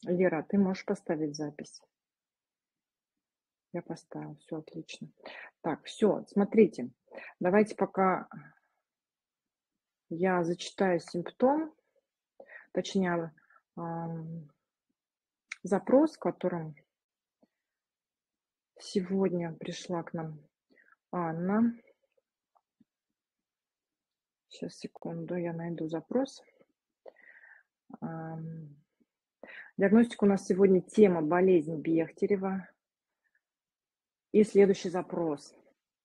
Лера, ты можешь поставить запись? Я поставила, все отлично. Так, все, смотрите, давайте пока я зачитаю симптом, точнее, запрос, которым сегодня пришла к нам Анна. Сейчас, секунду, я найду запрос. Диагностика у нас сегодня тема болезнь Бехтерева. И следующий запрос.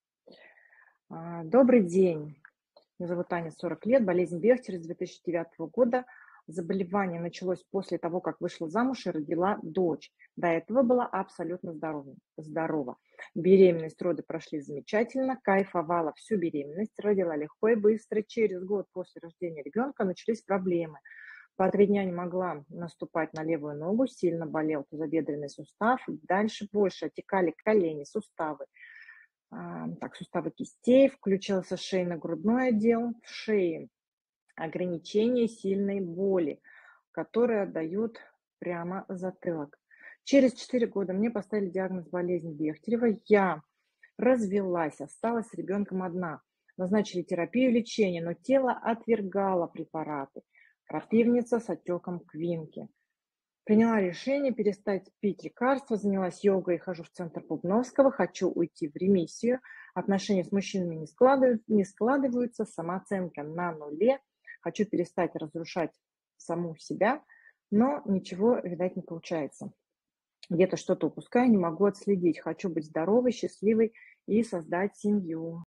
Добрый день. Меня зовут Аня, 40 лет, болезнь Бехтерева с 2009 года. Заболевание началось после того, как вышла замуж и родила дочь. До этого была абсолютно здорова. Беременность, роды прошли замечательно, кайфовала всю беременность, родила легко и быстро. Через год после рождения ребенка начались проблемы. По 3 дня не могла наступать на левую ногу, сильно болел тазобедренный сустав. Дальше больше отекали колени, суставы. Суставы кистей, включился шейно-грудной отдел, в шее ограничение сильной боли, которая дает прямо затылок. Через 4 года мне поставили диагноз болезнь Бехтерева. Я развелась, осталась с ребенком одна. Назначили терапию, лечение, но тело отвергало препараты. Крапивница с отеком квинки. Приняла решение перестать пить лекарства, занялась йогой, хожу в центр Бубновского, хочу уйти в ремиссию. Отношения с мужчинами не складываются, самооценка на нуле. Хочу перестать разрушать саму себя, но ничего, видать, не получается. Где-то что-то упускаю, не могу отследить. Хочу быть здоровой, счастливой и создать семью.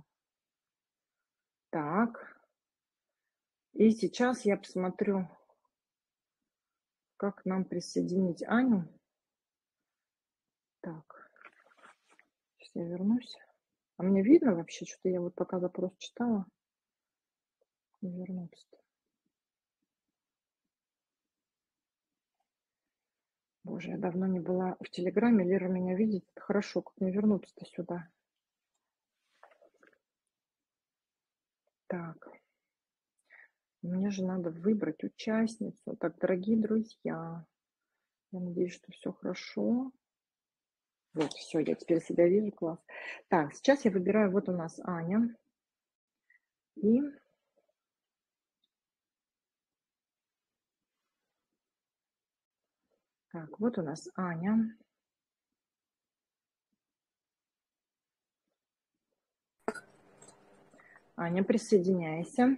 Так. И сейчас я посмотрю, как нам присоединить Аню. Так. Сейчас я вернусь. А мне видно вообще, что-то я вот пока запрос читала. Не вернуться-то. Боже, я давно не была в Телеграме. Лера меня видит. Это хорошо, как мне вернуться-то сюда. Так. Мне же надо выбрать участницу. Так, дорогие друзья, я надеюсь, что все хорошо. Вот, все, я теперь себя вижу, класс. Так, сейчас я выбираю, вот у нас Аня. И так, вот у нас Аня. Аня, присоединяйся.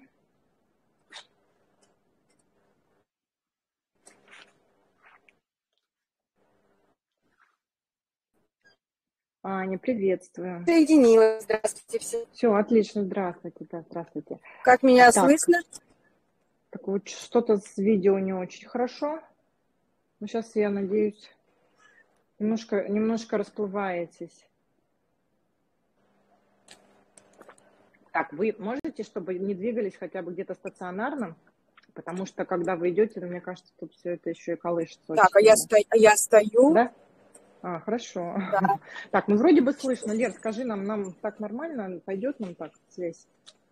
Аня, приветствую. Соединилась. Здравствуйте все. Все, отлично, здравствуйте, да, здравствуйте. Как меня слышно? Так вот, что-то с видео не очень хорошо. Но сейчас, я надеюсь, немножко расплываетесь. Так, вы можете, чтобы не двигались хотя бы где-то стационарно? Потому что, когда вы идете, мне кажется, тут все это еще и колышется. Так, а я стою. Да? Хорошо. Да. Так, ну вроде бы слышно. Лер, скажи нам так нормально? Пойдет нам так связь?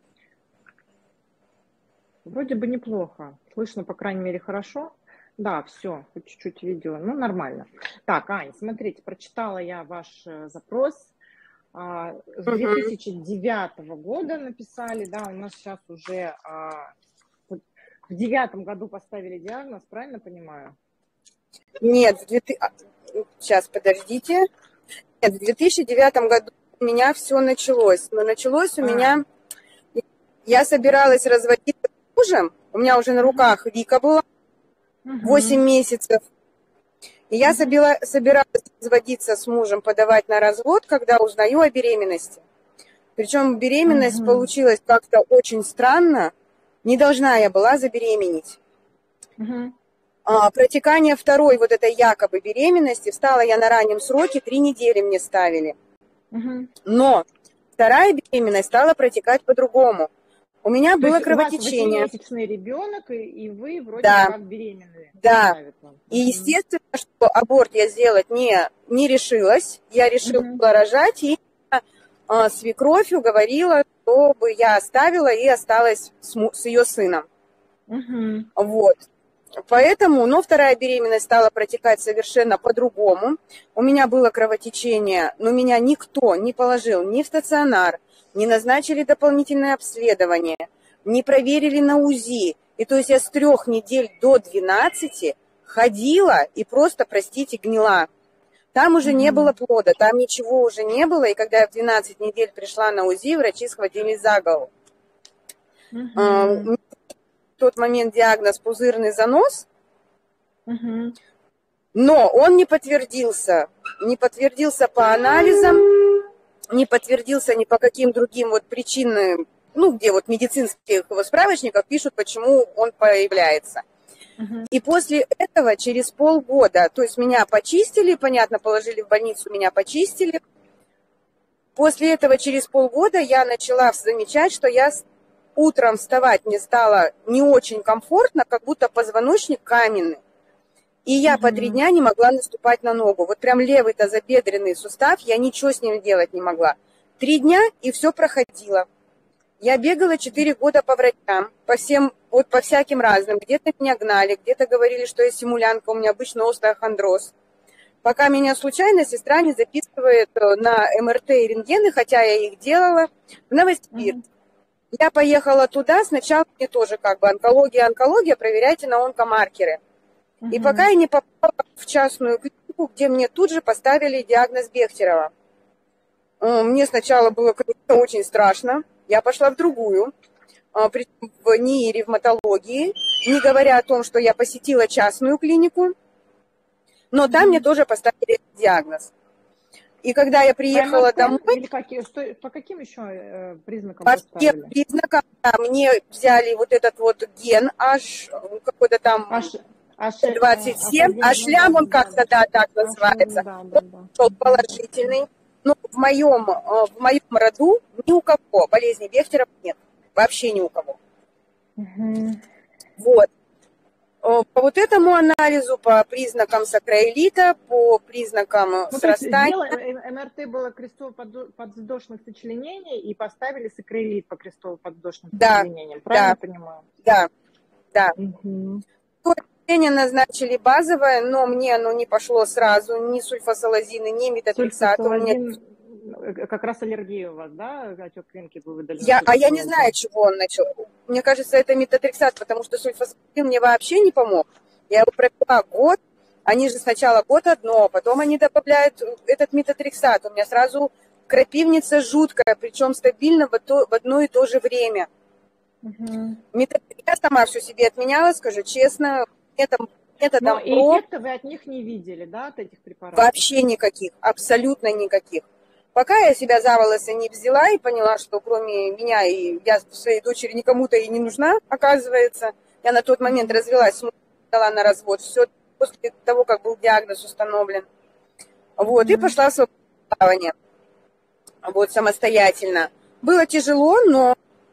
Вроде бы неплохо. Слышно, по крайней мере, хорошо. Да, все, хоть чуть-чуть видео. Ну, нормально. Так, Ань, смотрите, прочитала я ваш запрос. С 2009 года написали, да, у нас сейчас уже в 2009 году поставили диагноз, правильно понимаю? Нет, сейчас, подождите. Нет, в 2009 году у меня все началось. Но началось у меня... Я собиралась разводиться с мужем. У меня уже на руках Вика была 8 месяцев. И я собиралась разводиться с мужем, подавать на развод, когда узнаю о беременности. Причем беременность получилась как-то очень странно. Не должна я была забеременеть. Протекание второй вот этой якобы беременности, встала я на раннем сроке, 3 недели мне ставили. Но вторая беременность стала протекать по-другому. У меня было кровотечение. У вас 8-месячный ребенок, и вы вроде как беременные. Да. И естественно, что аборт я сделать не решилась. Я решила рожать, и свекровь уговорила, чтобы я оставила и осталась с ее сыном. Вот. Поэтому, но вторая беременность стала протекать совершенно по-другому. У меня было кровотечение, но меня никто не положил ни в стационар, не назначили дополнительное обследование, не проверили на УЗИ. И то есть я с 3 недель до 12 ходила и просто, простите, гнила. Там уже не было плода, там ничего уже не было. И когда я в 12 недель пришла на УЗИ, врачи схватились за голову. В тот момент диагноз пузырный занос, но он не подтвердился. Не подтвердился по анализам, не подтвердился ни по каким другим вот причинам, ну, где вот в медицинских справочниках пишут, почему он появляется. И после этого, через полгода, то есть меня почистили, понятно, положили в больницу, меня почистили. После этого, через полгода, я начала замечать, что я утром вставать мне стало не очень комфортно, как будто позвоночник каменный. И я по 3 дня не могла наступать на ногу. Вот прям левый тазобедренный сустав, я ничего с ним делать не могла. 3 дня, и все проходило. Я бегала 4 года по врачам, по всем, вот по всяким разным. Где-то меня гнали, где-то говорили, что я симулянка, у меня обычно остеохондроз. Пока меня случайно сестра не записывает на МРТ и рентгены, хотя я их делала, в Новосибирск. Я поехала туда, сначала мне тоже как бы онкология, проверяйте на онкомаркеры. И пока я не попала в частную клинику, где мне тут же поставили диагноз Бехтерева. Мне сначала было, конечно, очень страшно. Я пошла в другую, в НИИ ревматологии, не говоря о том, что я посетила частную клинику, но там мне тоже поставили диагноз. И когда я приехала домой... По каким еще признакам по поставили? всем признакам, да, мне взяли вот этот вот ген H, какой-то там... H27, H-лям он как-то, да, так называется. Он положительный. Но в моем роду ни у кого болезни Бехтерева нет. Вообще ни у кого. Вот. По вот этому анализу, по признакам сакроилита, по признакам срастания... МРТ было крестово-подвздошных сочленений и поставили сакроилит по крестово-подвздошным сочленениям. Правильно понимаю? Да. Лечение назначили базовое, но мне оно не пошло сразу, ни сульфасалазины, ни метотрексат. Как раз аллергия у вас, да? Отек клинки был выдален. Я не знаю, чего он начал. Мне кажется, это метотрексат, потому что сульфасалазин мне вообще не помог. Я его пропила год, они же сначала год одно, потом они добавляют этот метотрексат. У меня сразу крапивница жуткая, причем стабильно в одно и то же время. Я сама все себе отменяла, скажу честно. И эффекта вы от них не видели, да, от этих препаратов? Вообще никаких, абсолютно никаких. Пока я себя за волосы не взяла и поняла, что кроме меня и я своей дочери никому-то и не нужна, оказывается. Я на тот момент развелась, дала на развод, все после того, как был диагноз установлен. Вот, и пошла в свободное плавание, вот, самостоятельно. Было тяжело, но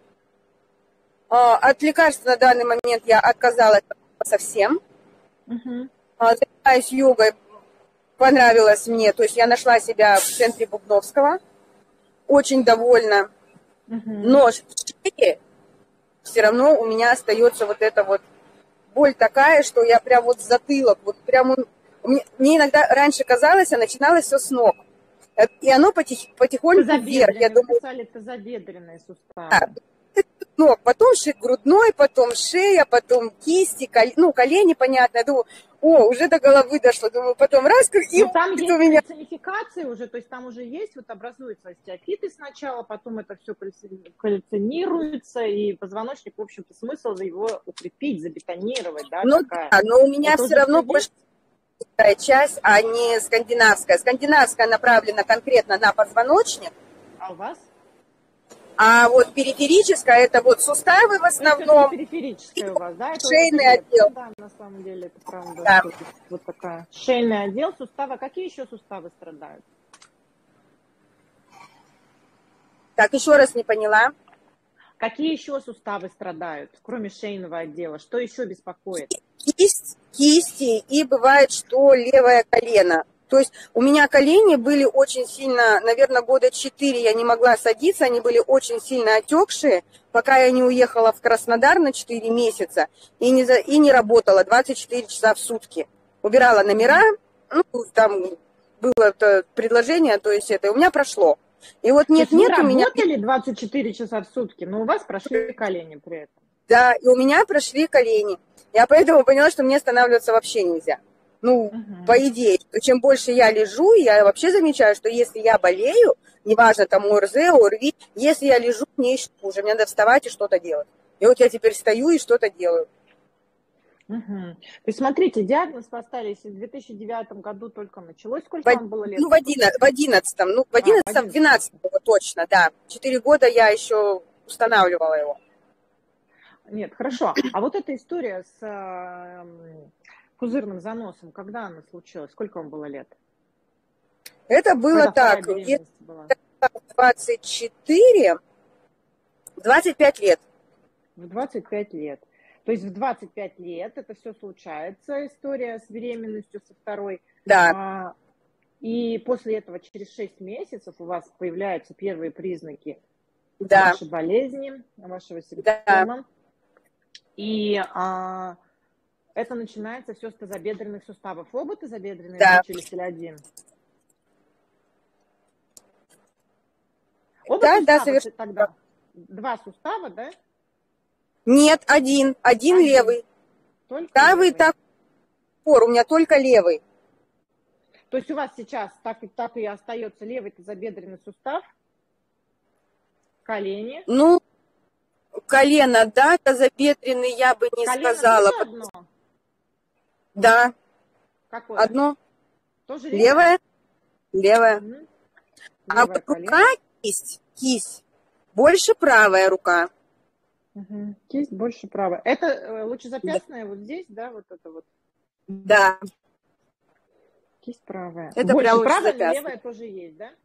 от лекарств на данный момент я отказалась совсем. Занимаюсь йогой, понравилось мне. То есть я нашла себя в центре Бубновского. Очень довольна. Но в шее все равно у меня остается вот эта вот боль такая, что я прям вот затылок, вот прям мне иногда раньше казалось, а начиналось все с ног. И оно потихоньку вверх. Я думаю, писали тазобедренные суставы. Да. Ног, потом грудной, потом шея, потом кисти, колени, понятно. Я думаю, уже до головы дошло. Думаю, потом раз, и там есть у меня... кальцификация уже, то есть там уже есть, вот образуются остеофиты сначала, потом это все кальцинируется, и позвоночник, в общем-то, смысл его укрепить, забетонировать, да? Но у меня все равно больше часть, а не скандинавская. Скандинавская направлена конкретно на позвоночник. А у вас? А вот периферическая, это вот суставы в основном. Это периферическая у вас, да? Это шейный отдел. Да, на самом деле, это правда. Да. Вот такая. Шейный отдел, суставы. Какие еще суставы страдают? Так, еще раз не поняла. Какие еще суставы страдают, кроме шейного отдела? Что еще беспокоит? Кисти, и бывает, что левое колено. То есть у меня колени были очень сильно, наверное, года 4 я не могла садиться, они были очень сильно отекшие, пока я не уехала в Краснодар на 4 месяца и не работала 24 часа в сутки. Убирала номера, ну, там было это предложение, то есть это, и у меня прошло. И вот нет у меня... Вы работали 24 часа в сутки, но у вас прошли колени при этом. Да, и у меня прошли колени. Я поэтому поняла, что мне останавливаться вообще нельзя. Ну, по идее, чем больше я лежу, я вообще замечаю, что если я болею, неважно, там ОРЗ, ОРВИ, если я лежу, мне еще хуже, мне надо вставать и что-то делать. И вот я теперь стою и что-то делаю. То есть, смотрите, диагноз поставили, если в 2009 году только началось, сколько вам было лет? Ну, в 11-м, в 12-м точно, да. 4 года я еще устанавливала его. Нет, хорошо. А вот эта история с пузырным заносом, когда она случилась? Сколько вам было лет? Это было так, 24, 25 лет. В 25 лет. То есть в 25 лет это все случается, история с беременностью со второй. Да. И после этого через 6 месяцев у вас появляются первые признаки вашей болезни, вашего симптома. Да. И это начинается все с тазобедренных суставов. Оба тазобедренные случились или один? Оба сустава совершенно. Тогда 2 сустава, да? Нет, один левый. Только правый левый. Так, у меня только левый. То есть у вас сейчас так и остается левый тазобедренный сустав, колени. Ну, колено, да, тазобедренный я бы не колено сказала. Тоже одно? Да. Какое? Одно. Тоже левое? Левое. А вот рука, кисть, больше правая рука. Кисть больше правая. Это лучезапястная вот здесь, да, вот это вот? Да. Кисть правая. Это больше правая, но левая тоже есть, да?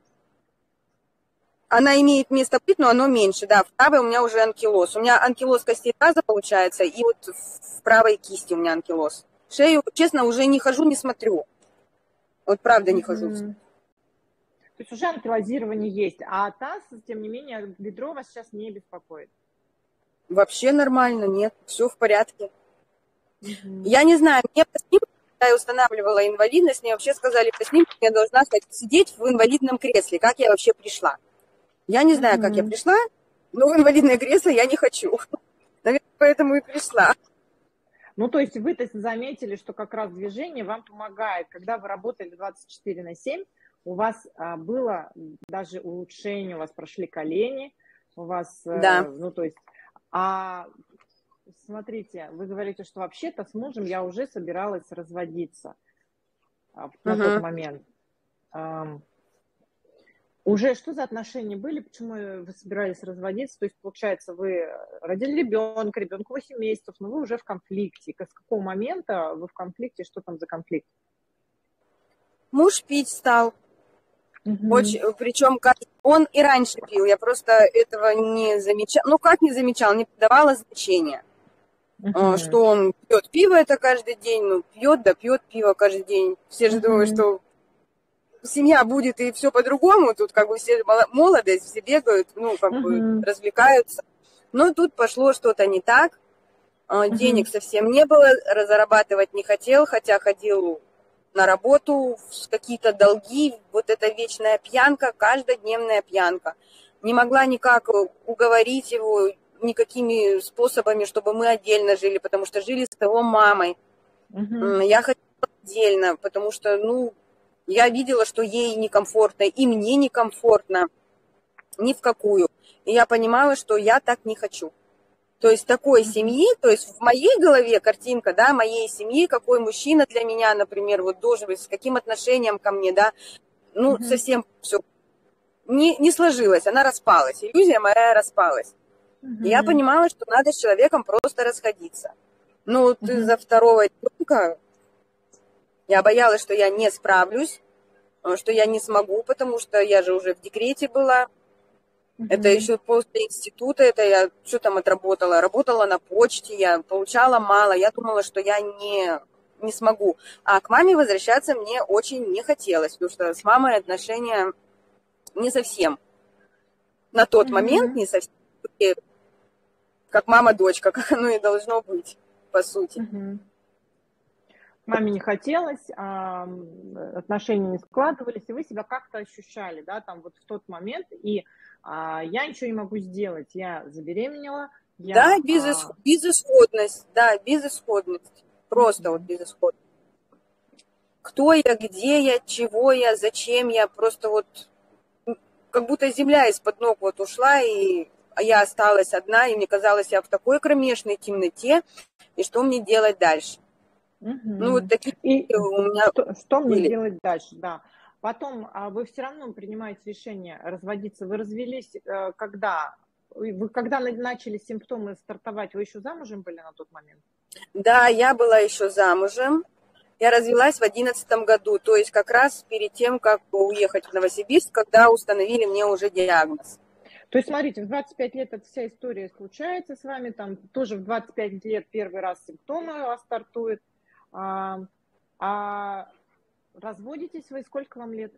Она имеет место быть, но оно меньше, да. В правой у меня уже анкилоз. У меня анкилоз костей таза получается, и вот в правой кисти у меня анкилоз. Шею, честно, уже не хожу, не смотрю. Вот правда не хожу. То есть уже анкилозирование есть, а таз, тем не менее, бедро вас сейчас не беспокоит? Вообще нормально, нет, все в порядке. Я не знаю, мне по снимку, когда я устанавливала инвалидность, мне вообще сказали, по снимку я должна сидеть в инвалидном кресле. Как я вообще пришла? Я не знаю, как я пришла, но в инвалидное кресло я не хочу. Наверное, поэтому и пришла. Ну, то есть вы-то заметили, что как раз движение вам помогает. Когда вы работали 24/7, у вас было даже улучшение, у вас прошли колени, у вас, ну, то есть, смотрите, вы говорите, что вообще-то с мужем я уже собиралась разводиться на тот момент. Уже что за отношения были, почему вы собирались разводиться? То есть, получается, вы родили ребенку 8 месяцев, но вы уже в конфликте. С какого момента вы в конфликте, что там за конфликт? Муж пить стал. Причем он и раньше пил, я просто этого не замечала. Ну, как не замечала, не придавала значения. Что он пьет пиво это каждый день, ну, пьет пиво каждый день. Все же думают, что семья будет и все по-другому, тут как бы все молодость, все бегают, ну, как бы развлекаются. Но тут пошло что-то не так, денег совсем не было, зарабатывать не хотел, хотя ходил на работу, какие-то долги, вот эта вечная пьянка, каждодневная пьянка. Не могла никак уговорить его никакими способами, чтобы мы отдельно жили, потому что жили с его мамой. Я хотела отдельно, потому что, ну, я видела, что ей некомфортно, и мне некомфортно, ни в какую. И я понимала, что я так не хочу. То есть такой семьи, то есть в моей голове картинка, да, моей семьи, какой мужчина для меня, например, вот должен быть, с каким отношением ко мне, да, ну, совсем все не сложилось, она распалась, иллюзия моя распалась. И я понимала, что надо с человеком просто расходиться. Ну, вот из-за второго ребенка я боялась, что я не справлюсь, что я не смогу, потому что я же уже в декрете была. Это еще после института, это я что там отработала? Работала на почте, я получала мало. Я думала, что я не смогу. А к маме возвращаться мне очень не хотелось, потому что с мамой отношения не совсем. На тот момент не совсем как мама-дочка, как оно и должно быть, по сути. Маме не хотелось, отношения не складывались, и вы себя как-то ощущали, да, там вот в тот момент, и я ничего не могу сделать, я забеременела. Да, безысходность, да, безысходность, просто вот безысходность. Кто я, где я, чего я, зачем я, просто вот как будто земля из-под ног вот ушла, а я осталась одна, и мне казалось, я в такой кромешной темноте, и что мне делать дальше? Ну, вот такие у меня что мне делать дальше, да. Потом вы все равно принимаете решение разводиться. Вы развелись когда? Вы когда начали симптомы стартовать, вы еще замужем были на тот момент? Да, я была еще замужем. Я развелась в 2011 году, то есть как раз перед тем, как уехать в Новосибирск, когда установили мне уже диагноз. То есть, смотрите, в 25 лет эта вся история случается с вами, там тоже в 25 лет первый раз симптомы у вас стартуют. Разводитесь вы, сколько вам лет?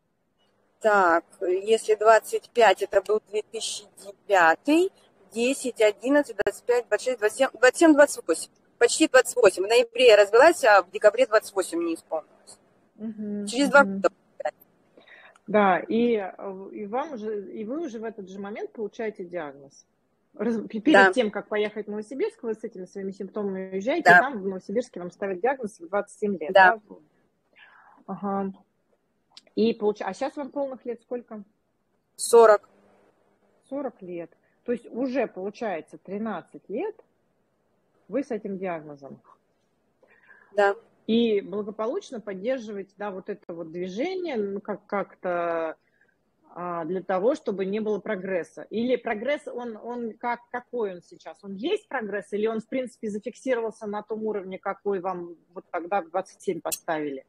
Так, если 25, это был 2009, 10, 11, 25, 26, 27, 27, 28. Почти 28. В ноябре я развелась, а в декабре 28 мне исполнилось. Через 2 года. Да, и вы уже в этот же момент получаете диагноз. Перед тем, как поехать в Новосибирск, вы с этими своими симптомами уезжаете, и там в Новосибирске вам ставят диагноз в 27 лет. Да. Ага. А сейчас вам полных лет сколько? 40. 40 лет. То есть уже получается 13 лет вы с этим диагнозом. Да. И благополучно поддерживаете, да, вот это вот движение, ну, как-то для того, чтобы не было прогресса. Или прогресс, он какой он сейчас? Он есть прогресс, или он, в принципе, зафиксировался на том уровне, какой вам вот тогда в 27 поставили?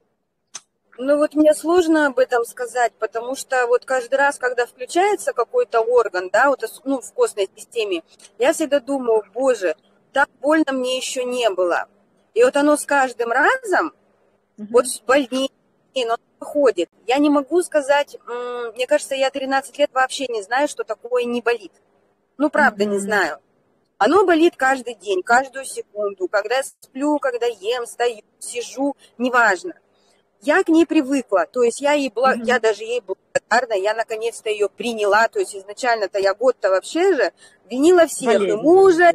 Ну вот мне сложно об этом сказать, потому что вот каждый раз, когда включается какой-то орган, да, вот, ну, в костной системе, я всегда думаю, боже, так больно мне еще не было. И вот оно с каждым разом, вот больнее, но проходит. Я не могу сказать, мне кажется, я 13 лет вообще не знаю, что такое не болит. Ну, правда, не знаю. Оно болит каждый день, каждую секунду, когда я сплю, когда ем, стою, сижу, неважно. Я к ней привыкла, то есть я даже ей благодарна, я наконец-то ее приняла, то есть изначально-то я год-то вообще же винила всех, и мужа,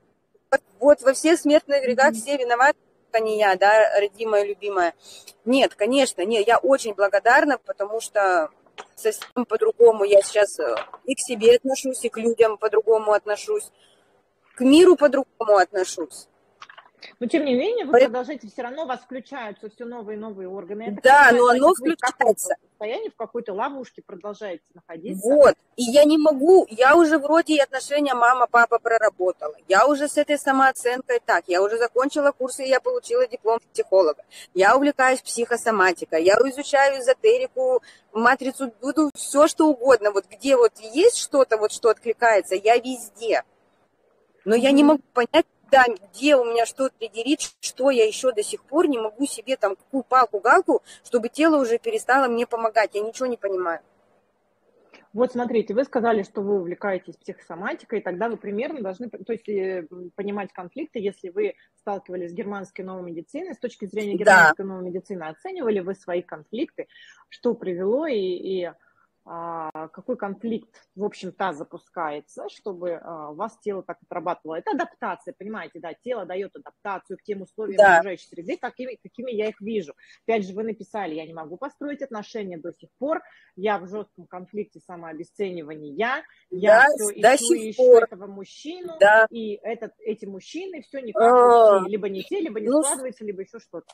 вот во всех смертных грехах все виноваты, а не я, да, родимая, любимая. Нет, конечно, нет, я очень благодарна, потому что совсем по-другому я сейчас и к себе отношусь, и к людям по-другому отношусь, к миру по-другому отношусь. Но, тем не менее, вы продолжаете, все равно у вас включаются все новые и новые органы. Это да, но оно включается. В состоянии, в какой-то ловушке продолжаете находиться. Вот, и я не могу, я уже вроде и отношения мама-папа проработала, я уже с этой самооценкой так, я уже закончила курсы, я получила диплом психолога, я увлекаюсь психосоматикой, я изучаю эзотерику, матрицу, буду все что угодно, вот где вот есть что-то, вот что откликается, я везде. Но я не могу понять, да, где у меня что триггерит, что я еще до сих пор не могу себе там какую палку-галку, чтобы тело уже перестало мне помогать. Я ничего не понимаю. Вот смотрите, вы сказали, что вы увлекаетесь психосоматикой, и тогда вы примерно должны, то есть, понимать конфликты, если вы сталкивались с германской новой медициной, с точки зрения германской новой медицины, оценивали вы свои конфликты, что привело и какой конфликт, в общем-то, запускается, чтобы у вас тело так отрабатывало. Это адаптация, понимаете, да, тело дает адаптацию к тем условиям окружающей среды, какими я их вижу. Опять же, вы написали, я не могу построить отношения до сих пор, я в жестком конфликте самообесценивания, я все ищу этого мужчину, и эти мужчины все никак вообще, либо не те, либо не складывается, либо еще что-то.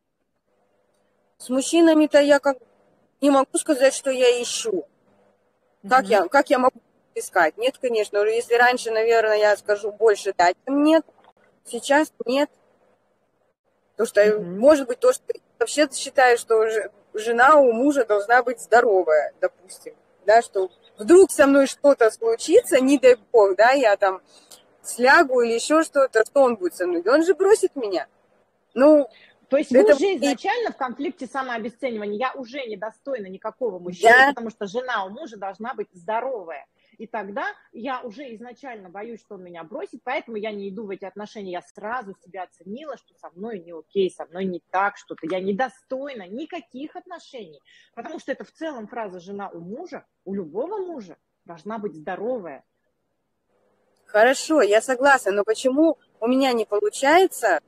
С мужчинами-то я не могу сказать, что я ищу. Как я могу искать? Нет, конечно. Если раньше, наверное, я скажу больше дать, нет. Сейчас нет. Потому что, может быть, то, что я вообще считаю, что жена у мужа должна быть здоровая, допустим. Да, что вдруг со мной что-то случится, не дай бог, да, я там слягу или еще что-то, что он будет со мной? Он же бросит меня. Ну, То есть вы Это уже изначально в конфликте самообесценивания. Я уже недостойна никакого мужчины, да. потому что жена у мужа должна быть здоровая. И тогда я уже изначально боюсь, что он меня бросит, поэтому я не иду в эти отношения. Я сразу себя оценила, что со мной не окей, со мной не так, что-то. Я недостойна никаких отношений. Потому что это в целом фраза «жена у мужа», у любого мужа должна быть здоровая. Хорошо, я согласна, но почему у меня не получается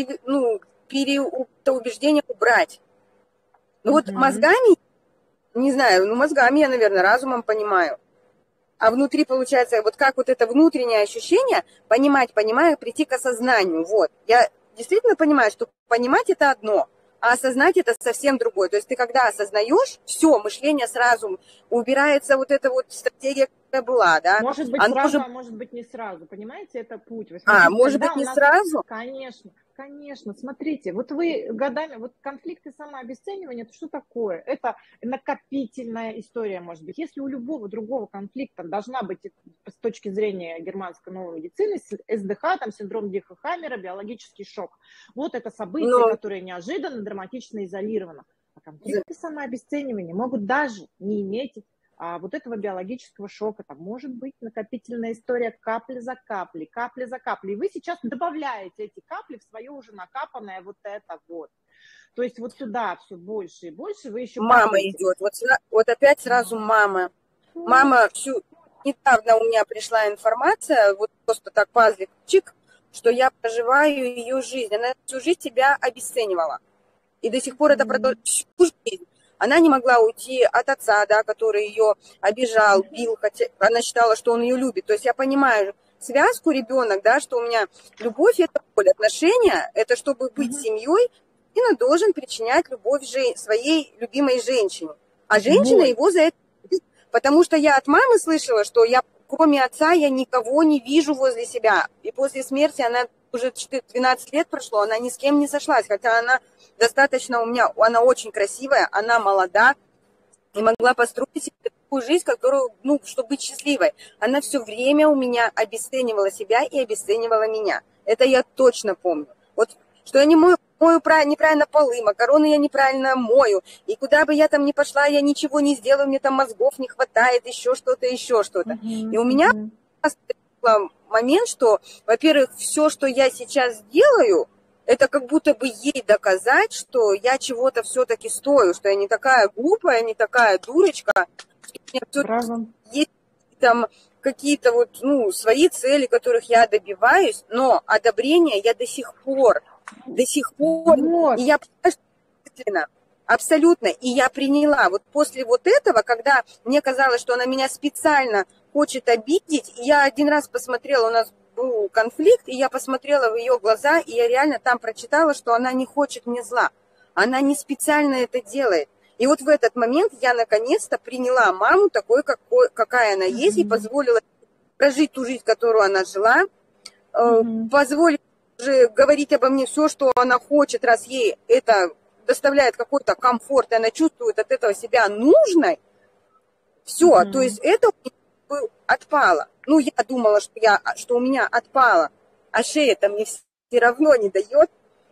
это убеждение убрать? Ну вот мозгами, не знаю, мозгами я, наверное, разумом понимаю. А внутри, получается, вот как вот это внутреннее ощущение, понимаю, прийти к осознанию. Вот. Я действительно понимаю, что понимать это одно, а осознать это совсем другое. То есть ты когда осознаешь, все, мышление сразу, убирается вот эта вот стратегия, которая была, да. Может быть сразу, а может быть не сразу. Понимаете, это путь. Вы смотрите, может быть не сразу? Конечно. Смотрите, вот вы годами, вот конфликты самообесценивания, это что такое? Это накопительная история, может быть. Если у любого другого конфликта должна быть, с точки зрения германской новой медицины, СДХ, там синдром Дихохаммера, биологический шок. Вот это событие, которое неожиданно, драматично изолировано. А конфликты самообесценивания могут даже не иметь вот этого биологического шока. Там может быть накопительная история капля за каплей. И вы сейчас добавляете эти капли в свое уже накапанное вот это вот. То есть вот сюда все больше и больше вы еще... Мама идет. Вот опять сразу мама. Мама, недавно у меня пришла информация, вот просто так пазлик, что я проживаю ее жизнь. Она всю жизнь тебя обесценивала. И до сих пор это продолжает всю жизнь. Она не могла уйти от отца, да, который ее обижал, бил, хотя она считала, что он ее любит. То есть я понимаю связку ребенок, да, что у меня любовь – это боль, отношения – это чтобы быть семьей, мужчина должен причинять любовь своей любимой женщине. А женщина его за это любит. Потому что я от мамы слышала, что я, кроме отца, я никого не вижу возле себя. И после смерти она уже 12 лет прошло, она ни с кем не сошлась, хотя она достаточно она очень красивая, она молода и могла построить себе такую жизнь, которую, чтобы быть счастливой. Она все время у меня обесценивала себя и обесценивала меня. Это я точно помню. Вот, что я не мою неправильно полы, макароны я неправильно мою, и куда бы я там ни пошла, я ничего не сделаю, мне там мозгов не хватает, еще что-то. И у меня момент, что, во-первых, все, что я сейчас делаю, это как будто бы ей доказать, что я чего-то все-таки стою, что я не такая глупая, не такая дурочка, что у меня все-таки есть там какие-то свои цели, которых я добиваюсь, но одобрение я до сих пор, и я абсолютно, и я приняла. Вот после вот этого, когда мне казалось, что она меня специально хочет обидеть, и я один раз посмотрела, у нас был конфликт, и я посмотрела в ее глаза, и я реально там прочитала, что она не хочет мне зла. Она не специально это делает. И вот в этот момент я наконец-то приняла маму такой, какая она есть, и позволила прожить ту жизнь, которую она жила, позволила уже говорить обо мне все, что она хочет, раз ей это доставляет какой-то комфорт, и она чувствует от этого себя нужной. Все, то есть это отпало. Я думала, что у меня отпало, а шея-то мне все равно не дает.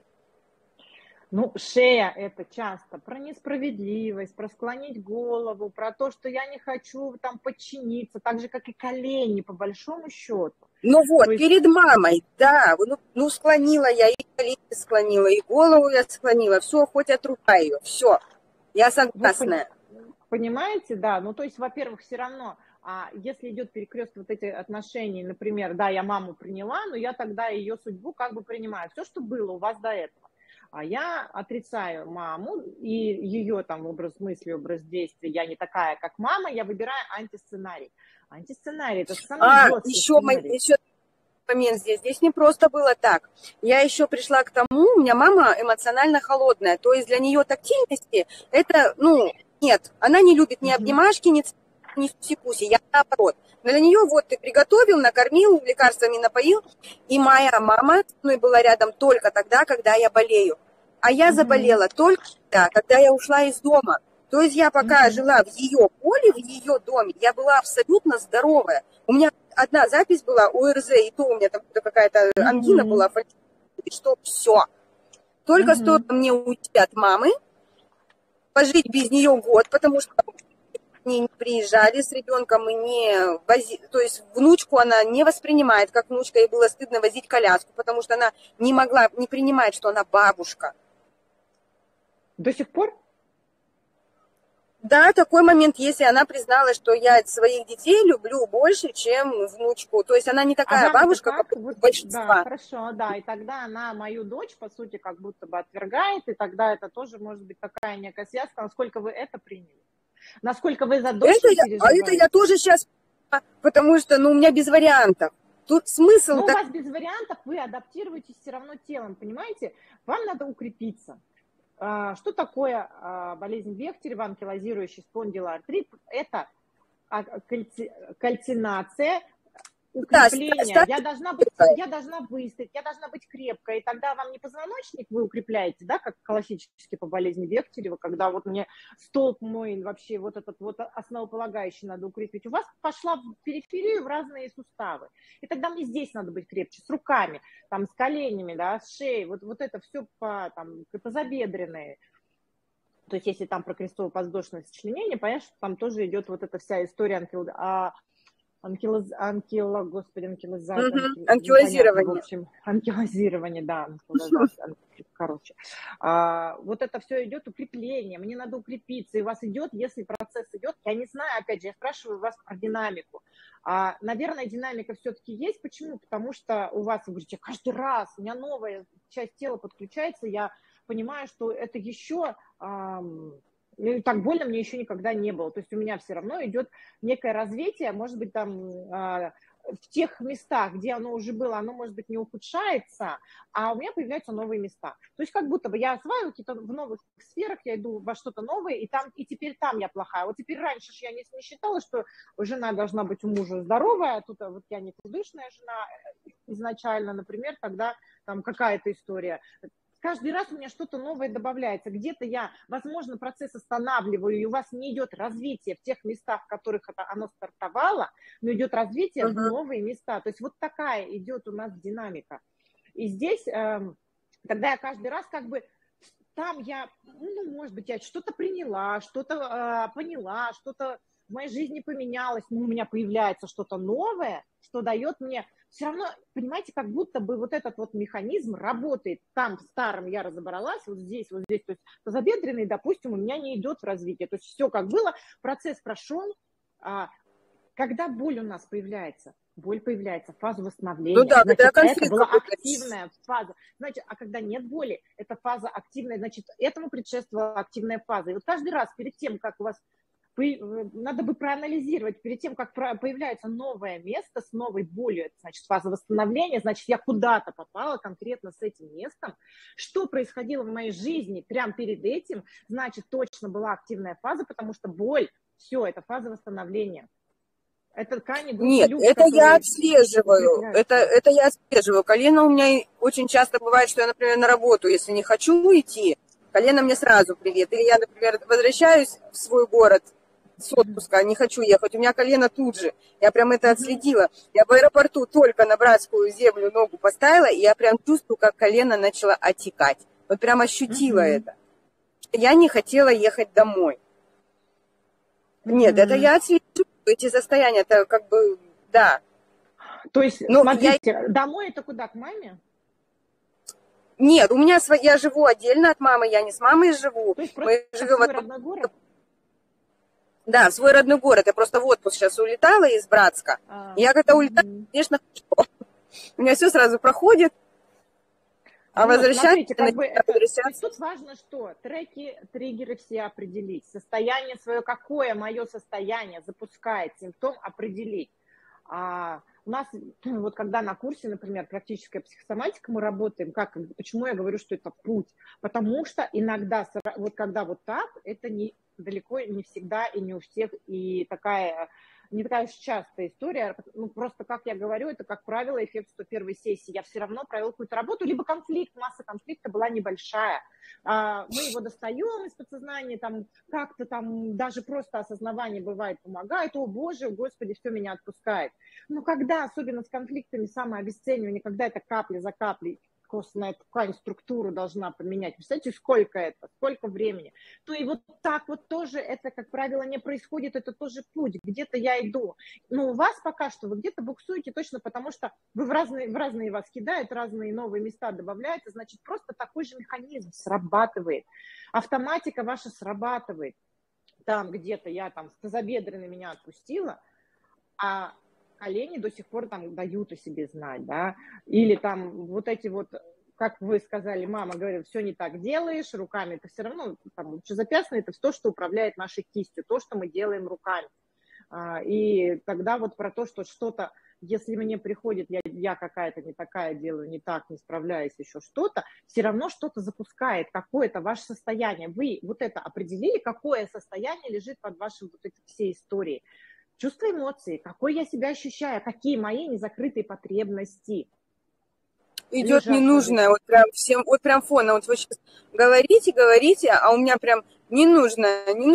Шея – это часто про несправедливость, про склонить голову, про то, что я не хочу там подчиниться, так же, как и колени, по большому счету. Перед мамой, да, склонила я, и колени склонила, и голову я склонила, все, хоть отрубай ее, все, я согласна. Понимаете, да, то есть, во-первых, все равно, если идет перекресток вот этих отношений, например, да, я маму приняла, но я тогда ее судьбу как бы принимаю, все, что было у вас до этого. А я отрицаю маму и ее там образ мысли, образ действия. Я не такая, как мама, я выбираю антисценарий. Антисценарий – это самый жесткий сценарий. Еще момент здесь не просто было так. Я еще пришла к тому, у меня мама эмоционально холодная, то есть для нее тактильности это, нет, она не любит ни обнимашки, ни сюси-пуси, я наоборот. Но для нее ты приготовил, накормил, лекарствами напоил, и моя мама со мной была рядом только тогда, когда я болею. А я заболела только тогда, когда я ушла из дома. То есть я пока жила в ее поле, в ее доме, я была абсолютно здоровая. У меня одна запись была ОРЗ, и то у меня там какая-то ангина была, что все. Только стоило мне уйти от мамы, пожить без нее год, потому что они не приезжали с ребенком и не возили, то есть внучку она не воспринимает как внучка, ей было стыдно возить коляску, потому что она не могла, не принимать, что она бабушка. До сих пор? Да, такой момент, если она призналась, что я своих детей люблю больше, чем внучку. То есть она не такая бабушка, как у большинства. Да, хорошо, да. И тогда она мою дочь, по сути, как будто бы отвергает, и тогда это тоже может быть такая некая связка. Насколько вы это приняли? Насколько вы за дочь переживаете? А это я тоже сейчас, потому что, у меня без вариантов. Тут смысл... Но у вас без вариантов, вы адаптируетесь все равно телом, понимаете? Вам надо укрепиться. Что такое болезнь Бехтерева, анкилозирующий спондилоартрит? Это кальцинация, укрепление. Да, я должна выстоять, я должна быть крепкой. И тогда вам не позвоночник вы укрепляете, да, как классически по болезни Бехтерева, когда вот мне столб мой вообще вот этот вот основополагающий надо укрепить. У вас пошла в периферию в разные суставы. И тогда мне здесь надо быть крепче, с руками, там, с коленями, да, с шеей. Вот это все тазобедренные. То есть если там про крестово-подвздошное сочленение, понятно, что там тоже идет вот эта вся история анкилозирование. В общем, анкилозирование, да, короче. Вот это все идет укрепление, мне надо укрепиться, и у вас идет, если процесс идет, я не знаю, опять же, я спрашиваю вас про динамику. Наверное, динамика все-таки есть. Почему? Потому что у вас, вы говорите, каждый раз у меня новая часть тела подключается, я понимаю, что это еще... так больно мне еще никогда не было. То есть у меня все равно идет некое развитие, может быть, там в тех местах, где оно уже было, оно, может быть, не ухудшается, а у меня появляются новые места. То есть как будто бы я осваиваю какие-то в новых сферах, я иду во что-то новое, и теперь там я плохая. Вот теперь раньше я не считала, что жена должна быть у мужа здоровая, а тут вот я не худышная жена изначально, например, тогда там какая-то история. Каждый раз у меня что-то новое добавляется. Где-то я, возможно, процесс останавливаю, и у вас не идет развитие в тех местах, в которых оно стартовало, но идет развитие в новые места. То есть вот такая идет у нас динамика. И здесь, тогда я каждый раз как бы, там я, может быть, я что-то приняла, что-то поняла, что-то в моей жизни поменялось, у меня появляется что-то новое, что дает мне... Все равно, понимаете, как будто бы вот этот вот механизм работает. Там в старом я разобралась, вот здесь. То есть тазобедренный, допустим, у меня не идет в развитие. То есть все как было, процесс прошел. Когда боль у нас появляется? Боль появляется в фазу восстановления. Значит, это была активная фаза. Значит, а когда нет боли, это фаза активная. Значит, этому предшествовала активная фаза. И вот каждый раз перед тем, как у вас... Надо бы проанализировать, перед тем, как появляется новое место с новой болью, это значит фаза восстановления, значит, я куда-то попала конкретно с этим местом. Что происходило в моей жизни прямо перед этим, значит, точно была активная фаза, потому что боль, все, это фаза восстановления. Это ткани группы Нет, люкс, это я отслеживаю. Это я отслеживаю. Колено у меня очень часто бывает, что я, например, на работу, если не хочу идти, колено мне сразу привет. Или я, например, возвращаюсь в свой город с отпуска, не хочу ехать, у меня колено тут же. Я прям это отследила. Я в аэропорту только на братскую землю ногу поставила, и я прям чувствую, как колено начало отекать. Вот прям ощутила это. Я не хотела ехать домой. Нет, это я отслеживаю эти состояния, это как бы, да. То есть, смотрите, домой это куда, к маме? Нет, у меня я живу отдельно от мамы, я не с мамой живу. То есть просто живем в свой родной город? Да, в свой родной город. Я просто в отпуск сейчас улетала из Братска. Я когда улетаю, конечно, у меня все сразу проходит. А возвращаться... Тут важно что? Треки, триггеры все определить. Состояние свое, какое мое состояние запускает симптом, определить. У нас, вот когда на курсе, например, практическая психосоматика мы работаем, почему я говорю, что это путь? Потому что иногда, вот когда вот так, это далеко не всегда и не у всех, и не такая уж частая история. Просто, как я говорю, это, как правило, эффект 101-й сессии. Я все равно провела какую-то работу, либо масса конфликта была небольшая. Мы его достаем из подсознания, как-то даже просто осознавание бывает помогает. О, Боже, Господи, все меня отпускает. Но когда, особенно с конфликтами, самообесценивание, когда это капля за каплей, костная ткань структуру должна поменять. Представляете, сколько это, сколько времени. То и вот так вот тоже это, как правило, не происходит, это тоже путь. Где-то я иду. Но у вас пока что вы где-то буксуете точно потому, что вы в разные вас кидают, разные новые места добавляются, значит, просто такой же механизм срабатывает. Автоматика ваша срабатывает. Там где-то я там тазобедренный меня отпустила, а колени до сих пор там дают о себе знать, да, или там вот эти вот, как вы сказали, мама говорит, все не так делаешь, руками это все равно, там, лучезапястное это то, что управляет нашей кистью, то, что мы делаем руками. И тогда вот про то, что что-то, если мне приходит, я какая-то не такая делаю, не так, не справляюсь, еще что-то, все равно что-то запускает, какое-то ваше состояние. Вы вот это определили, какое состояние лежит под вашей вот этой всей историей. Чувства, эмоции, какой я себя ощущаю, какие мои незакрытые потребности. Идет ненужное, вот прям всем, вот прям фона, вот вы сейчас говорите, а у меня прям не нужно.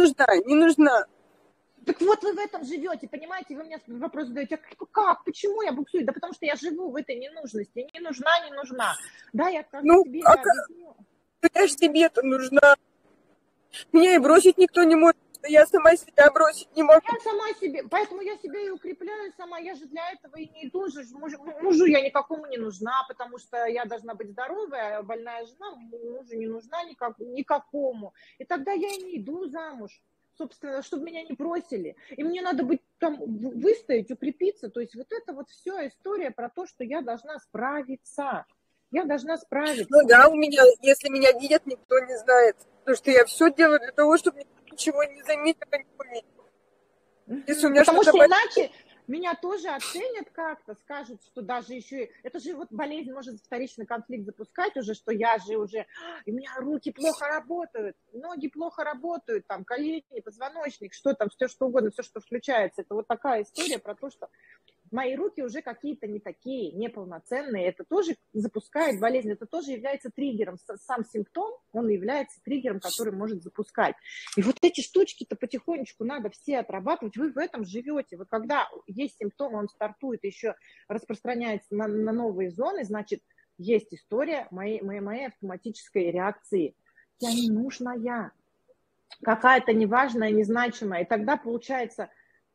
Так вот вы в этом живете, понимаете, вы мне вопрос задаете, как, почему я буксую? Да потому что я живу в этой ненужности, не нужна. Да, я как тебе объясню. Я же тебе-то нужна. Меня и бросить никто не может. Я сама себя бросить не могу. Я сама себе, поэтому я себя и укрепляю сама, я же для этого и не иду же, мужу я никакому не нужна, потому что я должна быть здоровая, а больная жена мужу не нужна никакому, и тогда я и не иду замуж, собственно, чтобы меня не бросили, и мне надо быть там, выстоять, укрепиться, то есть вот это вот все история про то, что я должна справиться. Я должна справиться. Ну да, у меня, если меня видят, никто не знает, потому что я все делаю для того, чтобы ничего не заметил, не увидел. Если у меня потому что иначе меня тоже оценят как-то, скажут, что даже еще... Это же вот болезнь может вторичный конфликт запускать уже, что я же уже... У меня руки плохо работают, ноги плохо работают, там, колени, позвоночник, что там, все что угодно, все, что включается. Это вот такая история про то, что мои руки уже какие-то не такие, неполноценные. Это тоже запускает болезнь, это тоже является триггером. Сам симптом, он является триггером, который может запускать. И вот эти штучки-то потихонечку надо все отрабатывать. Вы в этом живете. Вот когда есть симптом, он стартует, еще распространяется на новые зоны, значит, есть история моей автоматической реакции. Я не нужная, какая-то неважная, незначимая. И тогда получается...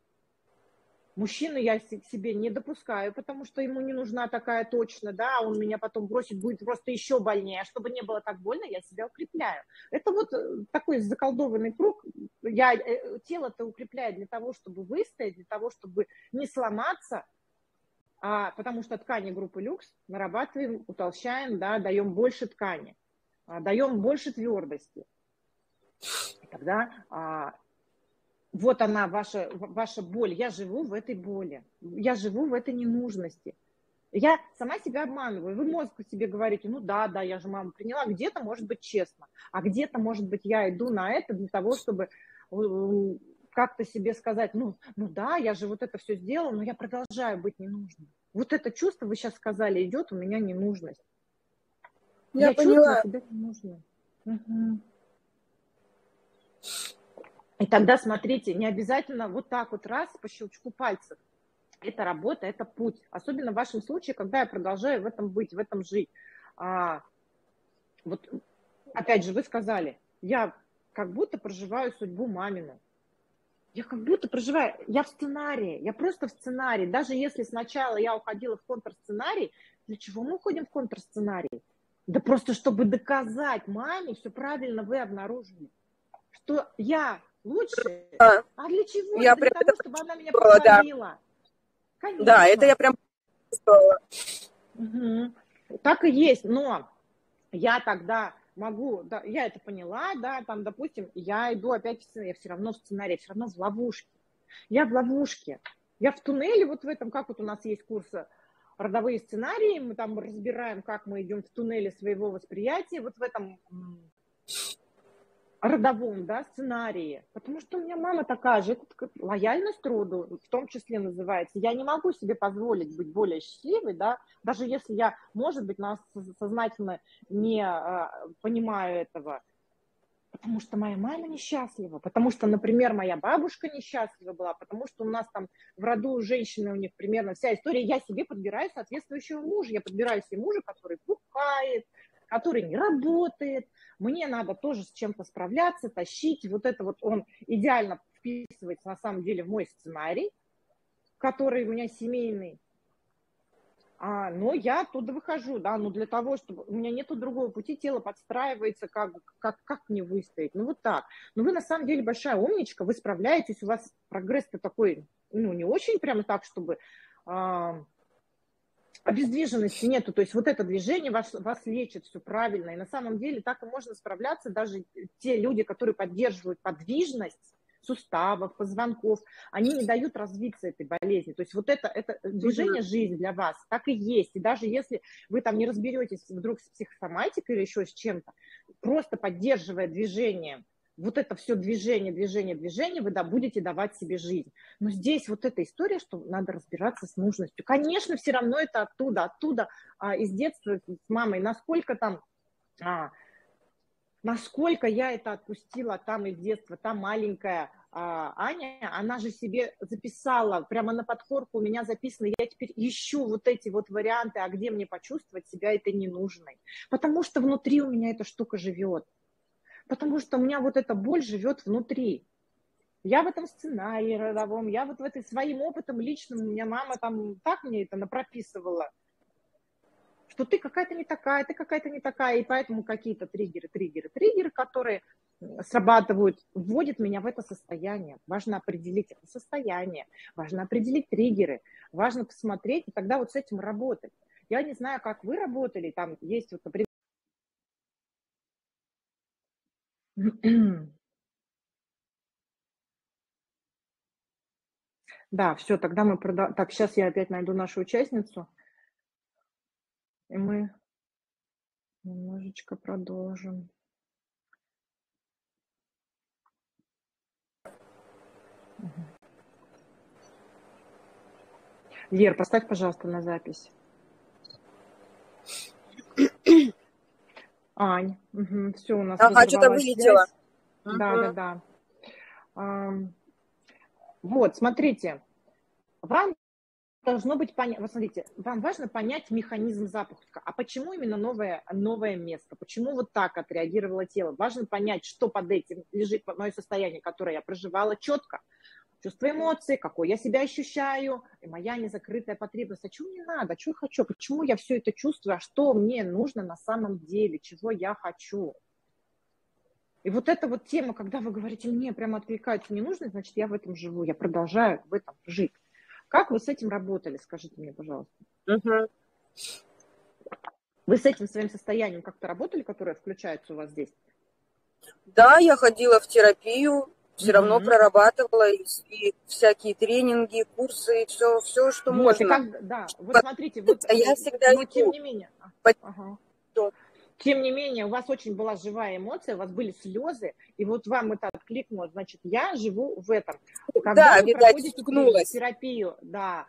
Мужчину я к себе не допускаю, потому что ему не нужна такая точно, да, он меня потом бросит, будет просто еще больнее. А чтобы не было так больно, я себя укрепляю. Это вот такой заколдованный круг. Тело-то укрепляет для того, чтобы выстоять, для того, чтобы не сломаться, потому что ткани группы люкс нарабатываем, утолщаем, да, даем больше ткани, даем больше твердости. И тогда... Вот она, ваша боль. Я живу в этой боли. Я живу в этой ненужности. Я сама себя обманываю. Вы мозг себе говорите, ну да, я же маму приняла. Где-то может быть честно. А где-то, может быть, я иду на это для того, чтобы как-то себе сказать, ну да, я же вот это все сделала, но я продолжаю быть ненужной. Вот это чувство, вы сейчас сказали, идет у меня ненужность. Я поняла. Чувствую себя ненужной. Угу. И тогда, смотрите, не обязательно вот так вот раз по щелчку пальцев. Это работа, это путь. Особенно в вашем случае, когда я продолжаю в этом быть, в этом жить. Вот, опять же, вы сказали, я как будто проживаю судьбу мамину. Я как будто проживаю, я в сценарии, я просто в сценарии. Даже если сначала я уходила в контрсценарий, для чего мы уходим в контрсценарий? Да просто чтобы доказать маме, все правильно вы обнаружили, что я лучше. А для чего? Я для прям того, чтобы она меня похвалила. Да. Конечно. Да, это я прям чувствовала. Угу. Так и есть, но я тогда могу, да, я это поняла, да, там, допустим, я иду опять в сценарий, я все равно в сценарии, все равно в ловушке. Я в ловушке. Я в туннеле, вот в этом, как вот у нас есть курсы родовые сценарии, мы там разбираем, как мы идем в туннеле своего восприятия, вот в этом родовом, да, сценарии. Потому что у меня мама такая же, это лояльность роду, в том числе называется. Я не могу себе позволить быть более счастливой, да, даже если я, может быть, сознательно не понимаю этого. Потому что моя мама несчастлива, потому что, например, моя бабушка несчастлива была, потому что у нас там в роду женщины, у них примерно вся история. Я себе подбираю соответствующего мужа. Я подбираю себе мужа, который бухает, который не работает. Мне надо тоже с чем-то справляться, тащить. Вот это вот он идеально вписывается на самом деле в мой сценарий, который у меня семейный. Но я оттуда выхожу, да, но для того, чтобы... У меня нету другого пути, тело подстраивается, как мне выстоять. Ну, вот так. Но вы, на самом деле, большая умничка, вы справляетесь, у вас прогресс-то такой, ну, не очень прямо так, чтобы обездвиженности нету. То есть вот это движение вас лечит, все правильно. И на самом деле так и можно справляться даже те люди, которые поддерживают подвижность, суставов, позвонков, они не дают развиться этой болезни. То есть вот это движение жизнь для вас так и есть. И даже если вы там не разберетесь вдруг с психосоматикой или еще с чем-то, просто поддерживая движение, вот это все движение, вы будете давать себе жизнь. Но здесь вот эта история, что надо разбираться с нужностью. Конечно, все равно это оттуда, из детства с мамой, насколько я это отпустила там из детства, та маленькая Аня, она же себе записала, прямо на подкорку у меня записано, я теперь ищу вот эти вот варианты, а где мне почувствовать себя этой ненужной. Потому что внутри у меня эта штука живет. Потому что у меня вот эта боль живет внутри. Я в этом сценарии родовом, я вот в этой своим опытом личным, у меня мама там так мне это напрописывала, что ты какая-то не такая, и поэтому какие-то триггеры, которые срабатывают, вводят меня в это состояние. Важно определить это состояние, важно определить триггеры, важно посмотреть, и тогда вот с этим работать. Я не знаю, как вы работали, там есть вот, например... Да, все, тогда мы продолжим. Так, сейчас я опять найду нашу участницу, и мы немножечко продолжим. Вер, поставь, пожалуйста, на запись. Ань, все, у нас что-то вылетело. Да. Вот, смотрите, вам должно быть понятно, вот смотрите, вам важно понять механизм запуска. А почему именно новое место? Почему вот так отреагировало тело? Важно понять, что под этим лежит мое состояние, которое я проживала четко. Чувство эмоций, какой я себя ощущаю, и моя незакрытая потребность. А чего мне надо, что я хочу, почему я все это чувствую, а что мне нужно на самом деле, чего я хочу. И вот эта вот тема, когда вы говорите, мне прямо откликается ненужность, значит, я в этом живу, я продолжаю в этом жить. Как вы с этим работали, скажите мне, пожалуйста. Вы с этим своим состоянием как-то работали, которое включается у вас здесь? Да, я ходила в терапию, все равно прорабатывала и всякие тренинги, курсы, все, что вот, можно. И как, да, вот смотрите, вот, я всегда но тем не менее. Что? Тем не менее, у вас очень была живая эмоция, у вас были слезы, и вот вам это откликнуло, значит, я живу в этом. Когда вы проходите терапию, да,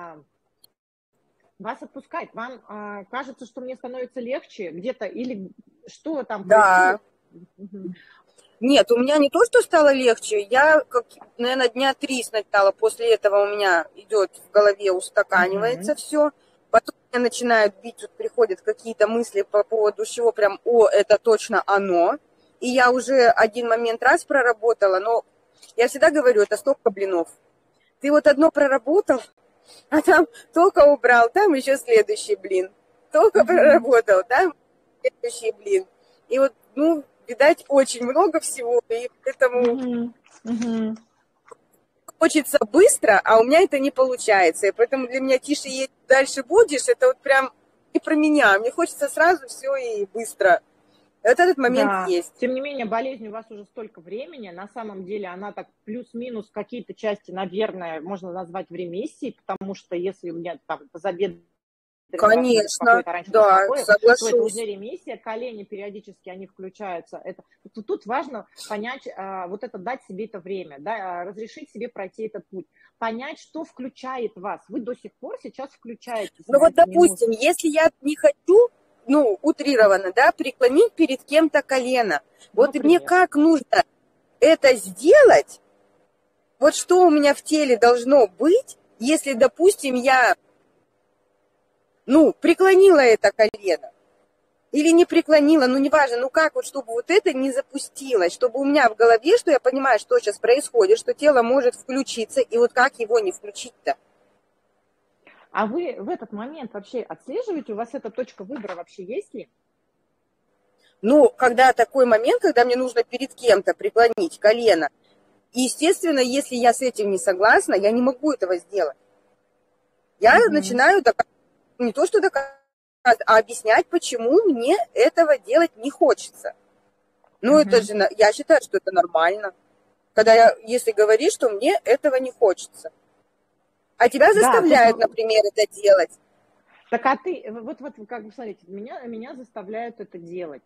вас отпускает, вам кажется, что мне становится легче где-то, или что там происходит? Нет, у меня не то, что стало легче, я, наверное, дня 3 сначала после этого у меня идет в голове, устаканивается все. Потом меня начинают бить, тут приходят какие-то мысли по поводу чего прям, это точно оно. И я уже один момент раз проработала, но я всегда говорю, это стопка блинов. Ты вот одно проработал, а там только убрал, там еще следующий блин. Только проработал, там следующий блин. И вот, видать, очень много всего, и поэтому... Хочется быстро, а у меня это не получается. И поэтому для меня тише едешь, дальше будешь, это вот прям не про меня. Мне хочется сразу все и быстро. Вот этот момент есть. Тем не менее, болезнь у вас уже столько времени. На самом деле она так плюс-минус какие-то части, наверное, можно назвать в ремиссии, потому что если у меня там позабедренный, конечно, да, соглашусь. То это уже ремиссия, колени периодически они включаются. Тут важно понять, вот это дать себе это время, да, разрешить себе пройти этот путь, понять, что включает вас. Вы до сих пор сейчас включаете. Ну вот, допустим, если я не хочу, ну, утрированно, да, преклонить перед кем-то колено. Вот и мне как нужно это сделать? Вот что у меня в теле должно быть, если, допустим, я, ну, преклонила это колено? Или не преклонила, ну, неважно, ну, как вот, чтобы вот это не запустилось, чтобы у меня в голове, что я понимаю, что сейчас происходит, что тело может включиться, и вот как его не включить-то? А вы в этот момент вообще отслеживаете, у вас эта точка выбора вообще есть ли? Ну, когда такой момент, когда мне нужно перед кем-то преклонить колено, и, естественно, если я с этим не согласна, я не могу этого сделать. Я начинаю не то что доказывать, а объяснять, почему мне этого делать не хочется. Ну, это же, я считаю, что это нормально. Когда если говоришь, что мне этого не хочется. А тебя заставляют, например, это делать. Так а ты, вот как бы, смотрите, меня заставляют это делать.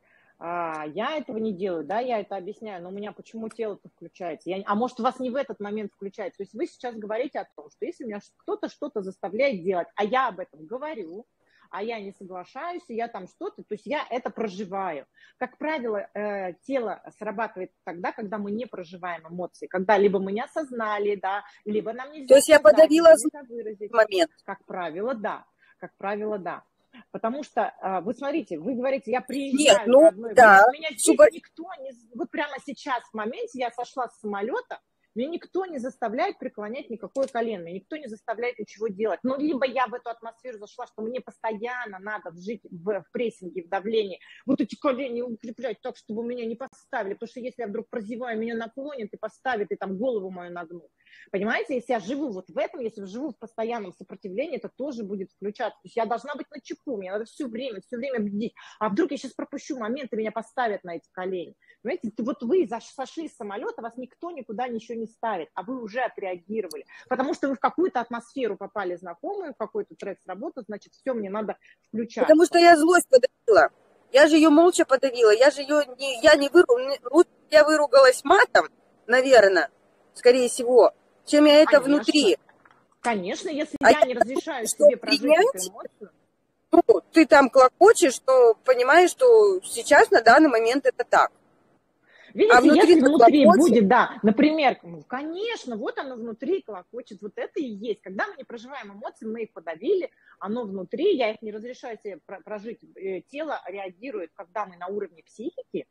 Я этого не делаю, да, я это объясняю, но у меня почему тело-то включается? А может, вас не в этот момент включается? То есть вы сейчас говорите о том, что если меня кто-то что-то заставляет делать, а я об этом говорю, а я не соглашаюсь, и я там что-то, то есть я это проживаю. Как правило, тело срабатывает тогда, когда мы не проживаем эмоции, когда либо мы не осознали, да, либо нам нельзя То есть я сказать, подавила выразить. Момент. Как правило, да. Как правило, да. Потому что, вы смотрите, вы говорите, я приезжаю в родной город, меня здесь никто не... Вот прямо сейчас, в моменте, я сошла с самолета, меня никто не заставляет преклонять никакое колено, меня никто не заставляет ничего делать. Ну, либо я в эту атмосферу зашла, что мне постоянно надо жить в прессинге, в давлении, вот эти колени укреплять так, чтобы меня не поставили, потому что если я вдруг прозеваю, меня наклонят и поставят, и там голову мою нагнут. Понимаете, если я живу вот в этом, если я живу в постоянном сопротивлении, это тоже будет включаться. То есть я должна быть начеку, мне надо все время бдить. А вдруг я сейчас пропущу момент, и меня поставят на эти колени. Понимаете, вот вы сошли с самолета, вас никто никуда ничего не ставит, а вы уже отреагировали. Потому что вы в какую-то атмосферу попали знакомую, в какой-то трек сработал, значит, все, мне надо включать. Потому что я злость подавила. Я же ее молча подавила. Я же ее не выругалась. Я выругалась матом, наверное, скорее всего, чем я это внутри. Конечно, если я не разрешаю себе прожить эту эмоцию. Ну, ты там клокочешь, что понимаешь, что сейчас на данный момент это так. Видите, если внутри будет, да, например, ну, конечно, вот оно внутри клокочет, вот это и есть. Когда мы не проживаем эмоции, мы их подавили, оно внутри, я их не разрешаю себе прожить, тело реагирует, когда мы на уровне психики,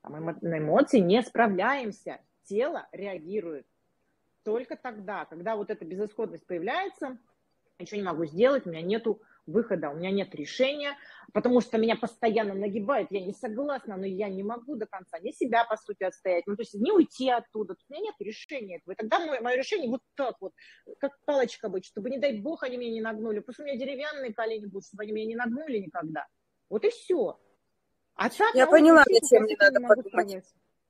на эмоции не справляемся, тело реагирует. Только тогда, когда вот эта безысходность появляется, ничего не могу сделать, у меня нету выхода, у меня нет решения, потому что меня постоянно нагибает, я не согласна, но я не могу до конца ни себя, по сути, отстоять, ну, то есть не уйти оттуда, у меня нет решения этого, и тогда мое решение вот так вот, как палочка быть, чтобы, не дай бог, они меня не нагнули, пусть у меня деревянные колени будут, чтобы они меня не нагнули никогда, вот и все. А так, я поняла, над чем мне надо подумать.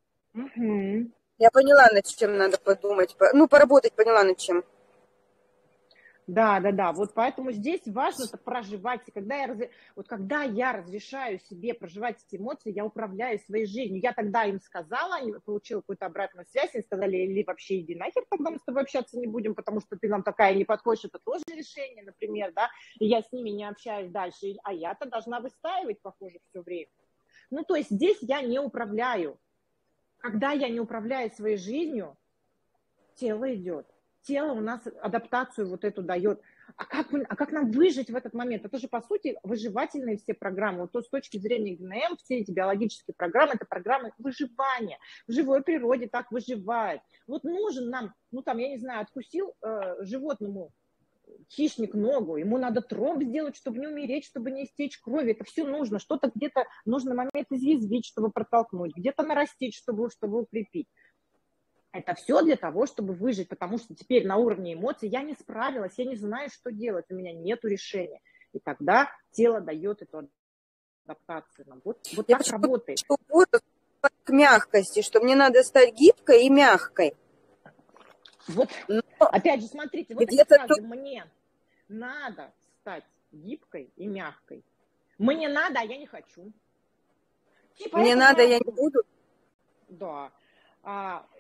Я поняла, над чем надо подумать, ну, поработать, поняла, над чем. Да, вот поэтому здесь важно это проживать. И когда я разрешаю себе проживать эти эмоции, я управляю своей жизнью. Я тогда им сказала, они получила какую-то обратную связь, они сказали, или вообще иди нахер, тогда мы с тобой общаться не будем, потому что ты нам такая не подходишь, это тоже решение, например, да, и я с ними не общаюсь дальше, а я-то должна выстаивать, похоже, все время. Ну, то есть здесь я не управляю. Когда я не управляю своей жизнью, тело идет. Тело у нас адаптацию вот эту дает. А как нам выжить в этот момент? Это же, по сути, выживательные все программы. Вот то, с точки зрения ГНМ, все эти биологические программы, это программы выживания. В живой природе так выживает. Вот нужен нам, ну там, я не знаю, откусил животному хищник ногу, ему надо тромб сделать, чтобы не умереть, чтобы не истечь крови. Это все нужно. Что-то где-то нужно момент изъязвить, чтобы протолкнуть, где-то нарастить, чтобы укрепить. Это все для того, чтобы выжить, потому что теперь на уровне эмоций я не справилась, я не знаю, что делать, у меня нет решения. И тогда тело дает эту адаптацию. Вот так работает. К мягкости, что мне надо стать гибкой и мягкой. Вот, опять же, смотрите, вот эта фраза «мне надо стать гибкой и мягкой». Мне надо, а я не хочу. Мне надо, я не буду. Да.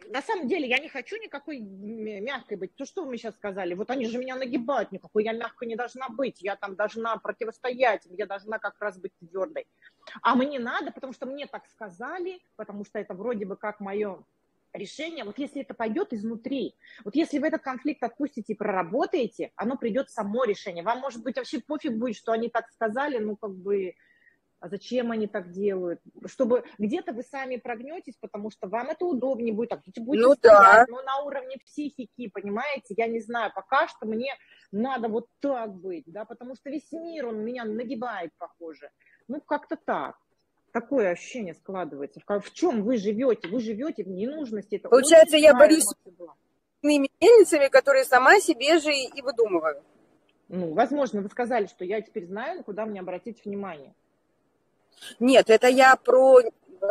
на самом деле я не хочу никакой мягкой быть. То, что вы мне сейчас сказали? Вот они же меня нагибают, никакой я мягкой не должна быть. Я там должна противостоять, я должна как раз быть твердой. А мне надо, потому что мне так сказали, потому что это вроде бы как мое решение. Вот если это пойдет изнутри, вот если вы этот конфликт отпустите и проработаете, оно придет само решение. Вам, может быть, вообще пофиг будет, что они так сказали, ну, как бы, а зачем они так делают? Чтобы где-то вы сами прогнетесь, потому что вам это удобнее будет, а где-то будете Ну стоять, да. но на уровне психики, понимаете, я не знаю, пока что мне надо вот так быть, да, потому что весь мир, он меня нагибает, похоже. Ну, как-то так. Такое ощущение складывается. В чем вы живете? Вы живете в ненужности. Это Получается, очень я злая борюсь эмоция была. с мельницами, которые сама себе же и выдумываю. Ну, возможно, вы сказали, что я теперь знаю, куда мне обратить внимание. Нет, это я про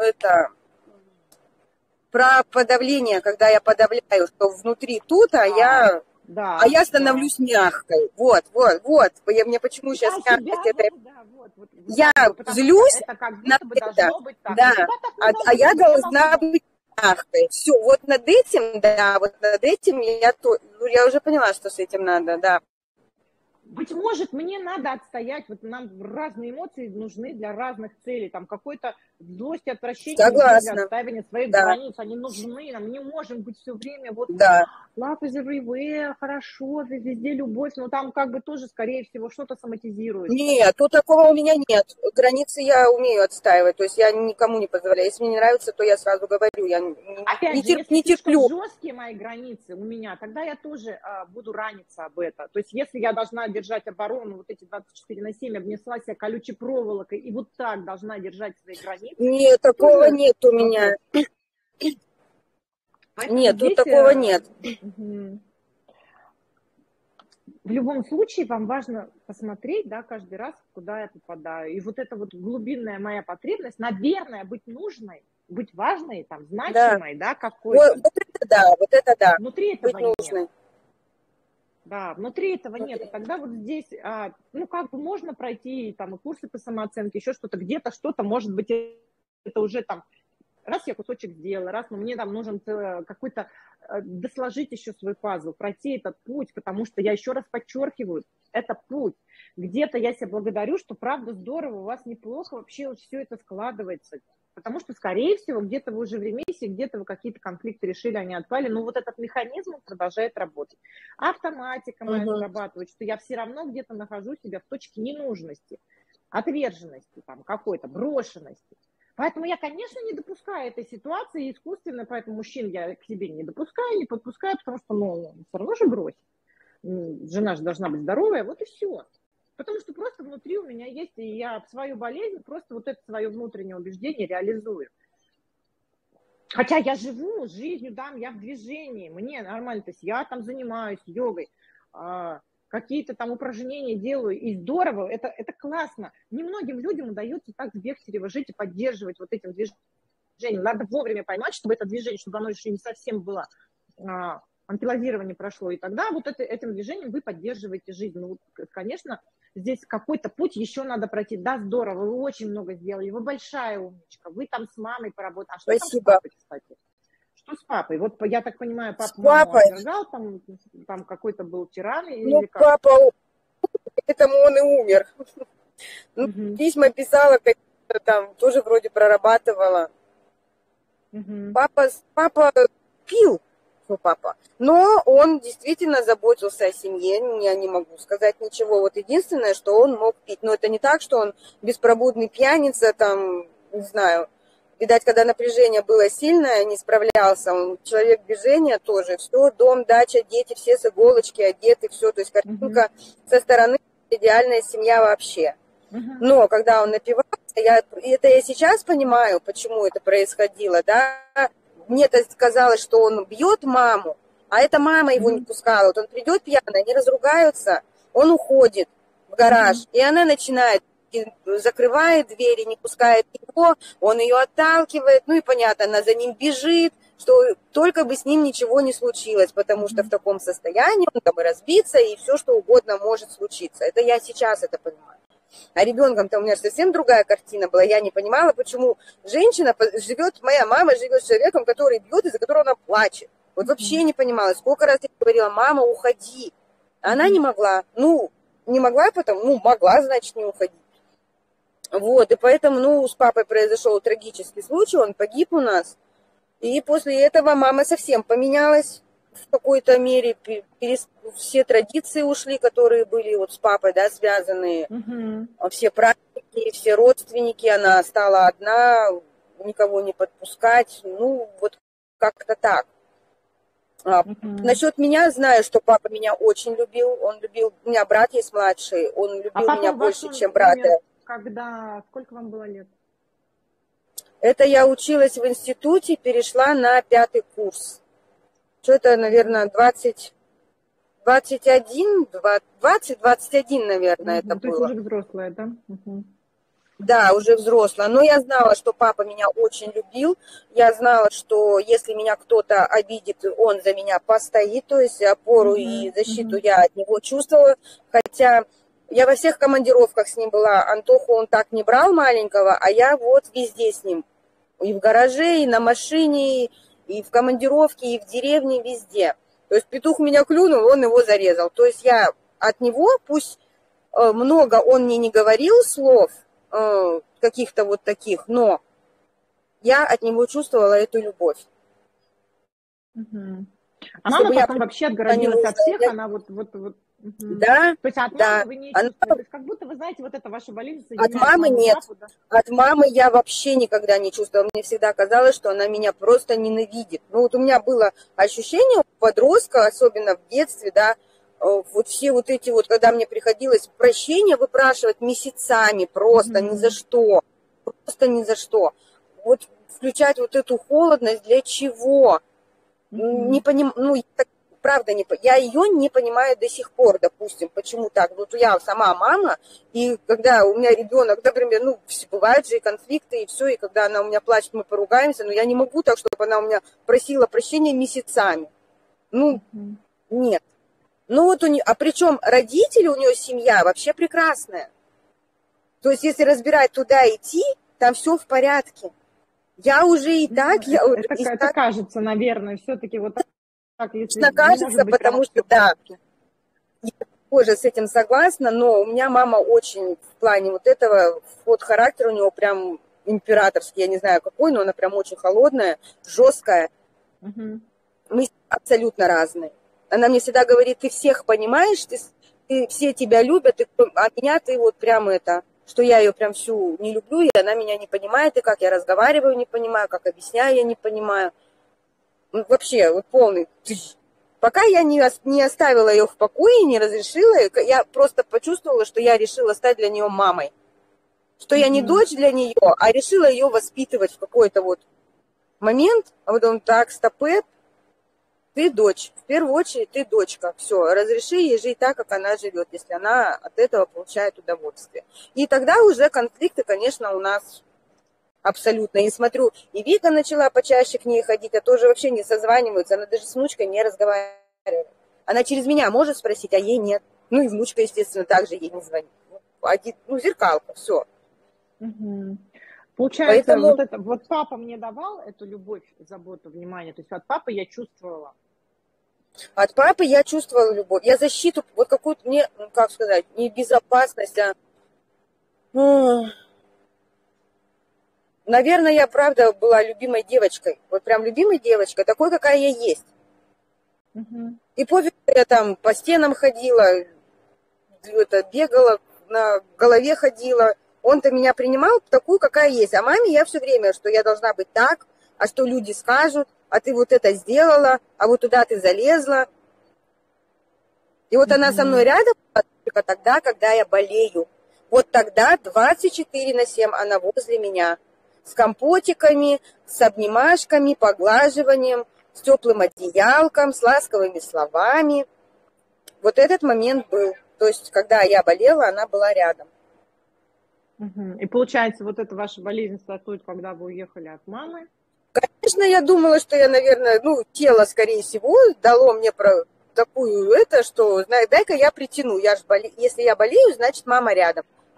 подавление, когда я подавляю, что внутри тут, я становлюсь мягкой. Вот. Мне почему сейчас мягкость это... Я злюсь на это, да, я должна быть мягкой. Все, вот над этим я уже поняла, что с этим надо, да. Быть может, мне надо отстоять, вот нам разные эмоции нужны для разных целей, там какой-то злость и отвращение нужны для отстаивания своих границ, они нужны, нам не можем быть все время вот love is everywhere, хорошо, везде любовь, но там как бы тоже, скорее всего, что-то соматизируется. Нет, тут такого у меня нет, границы я умею отстаивать, то есть я никому не позволяю, если мне не нравится, то я сразу говорю, я опять же, если слишком жесткие мои границы у меня, тогда я тоже буду раниться об этом, то есть если я должна держать оборону, вот эти 24/7, обнесла себя колючей проволокой и вот так должна держать свои границы. Нет, такого нет у меня. Нет, тут такого нет. В любом случае вам важно посмотреть, да, каждый раз, куда я попадаю. И вот эта вот глубинная моя потребность, наверное, быть нужной, быть важной, там, значимой, да, какой-то. Вот это да. Внутри этого быть нужной. нет. Да, внутри этого нет. И тогда вот здесь, ну, как бы можно пройти там и курсы по самооценке, еще что-то, где-то что-то, может быть, это уже там, раз я кусочек сделала, раз, но мне там нужен какой-то, досложить еще свой пазл, пройти этот путь, потому что я еще раз подчеркиваю, это путь. Где-то я себя благодарю, что правда здорово, у вас неплохо вообще все это складывается. Потому что, скорее всего, где-то вы уже в ремиссии, где-то вы какие-то конфликты решили, они отпали. Но вот этот механизм продолжает работать. Автоматика моя срабатывает, что я все равно где-то нахожу себя в точке ненужности, отверженности, там, какой-то брошенности. Поэтому я, конечно, не допускаю этой ситуации искусственно, поэтому мужчин я к себе не допускаю, не подпускаю, потому что, ну, все равно же бросит. Жена же должна быть здоровая, вот и все. Потому что просто внутри у меня есть, и я свою болезнь, просто вот это свое внутреннее убеждение реализую. Хотя я живу жизнью, да, я в движении, мне нормально, то есть я там занимаюсь йогой, какие-то там упражнения делаю, и здорово, это классно. Немногим людям удается так с Бехтерева жить и поддерживать вот этим движением. Надо вовремя поймать, чтобы это движение, чтобы оно еще не совсем было, анкилозирование прошло, и тогда вот этим движением вы поддерживаете жизнь. Ну, конечно, здесь какой-то путь еще надо пройти. Да, здорово, вы очень много сделали, вы большая умничка, вы там с мамой поработали. А что Спасибо. Там с папой, кстати? Что с папой? Вот я так понимаю, папа маму отвергал, там какой-то был тиран? Ну, или как? Папа, поэтому он и умер. Письма писала, там тоже вроде прорабатывала. Папа пил. Папа. Но он действительно заботился о семье, я не могу сказать ничего. Вот единственное, что он мог пить. Но это не так, что он беспробудный пьяница, там, не знаю. Видать, когда напряжение было сильное, не справлялся. Он человек движения тоже. Все, дом, дача, дети, все с иголочки одеты, все. То есть картинка со стороны идеальная семья вообще. Но когда он напивался, это я сейчас понимаю, почему это происходило, да. Мне-то казалось, что он бьет маму, а эта мама его не пускала. Вот он придет пьяный, они разругаются, он уходит в гараж, и она начинает, закрывает двери, не пускает его, он ее отталкивает, ну и понятно, она за ним бежит, что только бы с ним ничего не случилось, потому что в таком состоянии он там и разбиться, и все что угодно может случиться. Это я сейчас это понимаю. А ребенком-то у меня совсем другая картина была. Я не понимала, почему женщина живет, моя мама живет с человеком, который бьет, из-за которого она плачет. Вот вообще не понимала. Сколько раз я говорила: мама, уходи. Она не могла. Ну, не могла потом, ну, могла, значит, не уходить. Вот, и поэтому, ну, с папой произошел трагический случай, он погиб у нас. И после этого мама совсем поменялась в какой-то мере. Все традиции ушли, которые были вот с папой, да, связанные. Все праздники, все родственники. Она стала одна, никого не подпускать. Ну, вот как-то так. Насчет меня знаю, что папа меня очень любил. Он любил, у меня брат есть младший, он любил меня больше, чем брата. Сколько вам было лет? Это я училась в институте, перешла на 5-й курс. Что-то, наверное, 21, наверное, это то было. есть уже взрослая, да? Да, уже взрослая. Но я знала, что папа меня очень любил. Я знала, что если меня кто-то обидит, он за меня постоит. То есть опору и защиту я от него чувствовала. Хотя я во всех командировках с ним была. Антоху он так не брал маленького, а я вот везде с ним. И в гараже, и на машине, и в командировке, и в деревне, везде. То есть петух меня клюнул, он его зарезал. То есть я от него, пусть много он мне не говорил слов, каких-то вот таких, но я от него чувствовала эту любовь. А мама потом вообще отгородилась от всех, она вот. Да, то есть от мамы вы не чувствуете, то есть как будто вы знаете, вот это ваша болезнь. От мамы нет, от мамы я вообще никогда не чувствовала, мне всегда казалось, что она меня просто ненавидит. Ну вот у меня было ощущение у подростка, особенно в детстве, да, вот все вот эти вот, когда мне приходилось прощения выпрашивать месяцами просто ни за что, просто ни за что. Вот включать вот эту холодность для чего? Не понимаю, ну, правда, я ее не понимаю до сих пор, допустим, почему так. Вот я сама мама, и когда у меня ребенок, например, ну, бывают же и конфликты, и все, и когда она у меня плачет, мы поругаемся, но я не могу так, чтобы она у меня просила прощения месяцами. Ну, нет. Ну вот а причем родители, у нее семья вообще прекрасная. То есть если разбирать туда идти, там все в порядке. Я уже и так... Это кажется, наверное, все-таки вот так, если кажется, потому что, да, я тоже с этим согласна, но у меня мама очень в плане вот этого, вот характер у него прям императорский, я не знаю какой, но она прям очень холодная, жесткая. Мы абсолютно разные. Она мне всегда говорит: ты всех понимаешь, ты все тебя любят, а меня ты вот прям это, что я ее прям всю не люблю, и она меня не понимает, и как я разговариваю не понимаю, как объясняю я не понимаю. Вообще, вот полный. Пока я не оставила ее в покое, не разрешила, я просто почувствовала, что я решила стать для нее мамой. Что я не дочь для нее, а решила ее воспитывать в какой-то вот момент. А вот он: так, стопэ, ты дочь. В первую очередь ты дочка. Все, разреши ей жить так, как она живет, если она от этого получает удовольствие. И тогда уже конфликты, конечно, у нас... Абсолютно. И смотрю, и Вика начала почаще к ней ходить, а тоже вообще не созваниваются. Она даже с внучкой не разговаривает. Она через меня может спросить, а ей нет. Ну и внучка, естественно, также ей не звонит. Ну, зеркалка, все. Получается, поэтому... вот папа мне давал эту любовь, заботу, внимание. То есть от папы я чувствовала. От папы я чувствовала любовь. Я защиту, вот какую-то мне, как сказать, не безопасность, а... Наверное, я, правда, была любимой девочкой. Вот прям любимой девочкой, такой, какая я есть. И пофиг, я там по стенам ходила, бегала, на голове ходила. Он-то меня принимал такую, какая есть. А маме я все время, что я должна быть так, а что люди скажут, а ты вот это сделала, а вот туда ты залезла. И вот она со мной рядом только тогда, когда я болею. Вот тогда 24/7 она возле меня. С компотиками, с обнимашками, поглаживанием, с теплым одеялком, с ласковыми словами. Вот этот момент был. То есть, когда я болела, она была рядом. И получается, вот эта ваша болезнь стартует, когда вы уехали от мамы? Конечно, я думала, что я, наверное, тело, скорее всего, дало мне такую что, дай-ка я притяну. Если я болею, значит, мама рядом.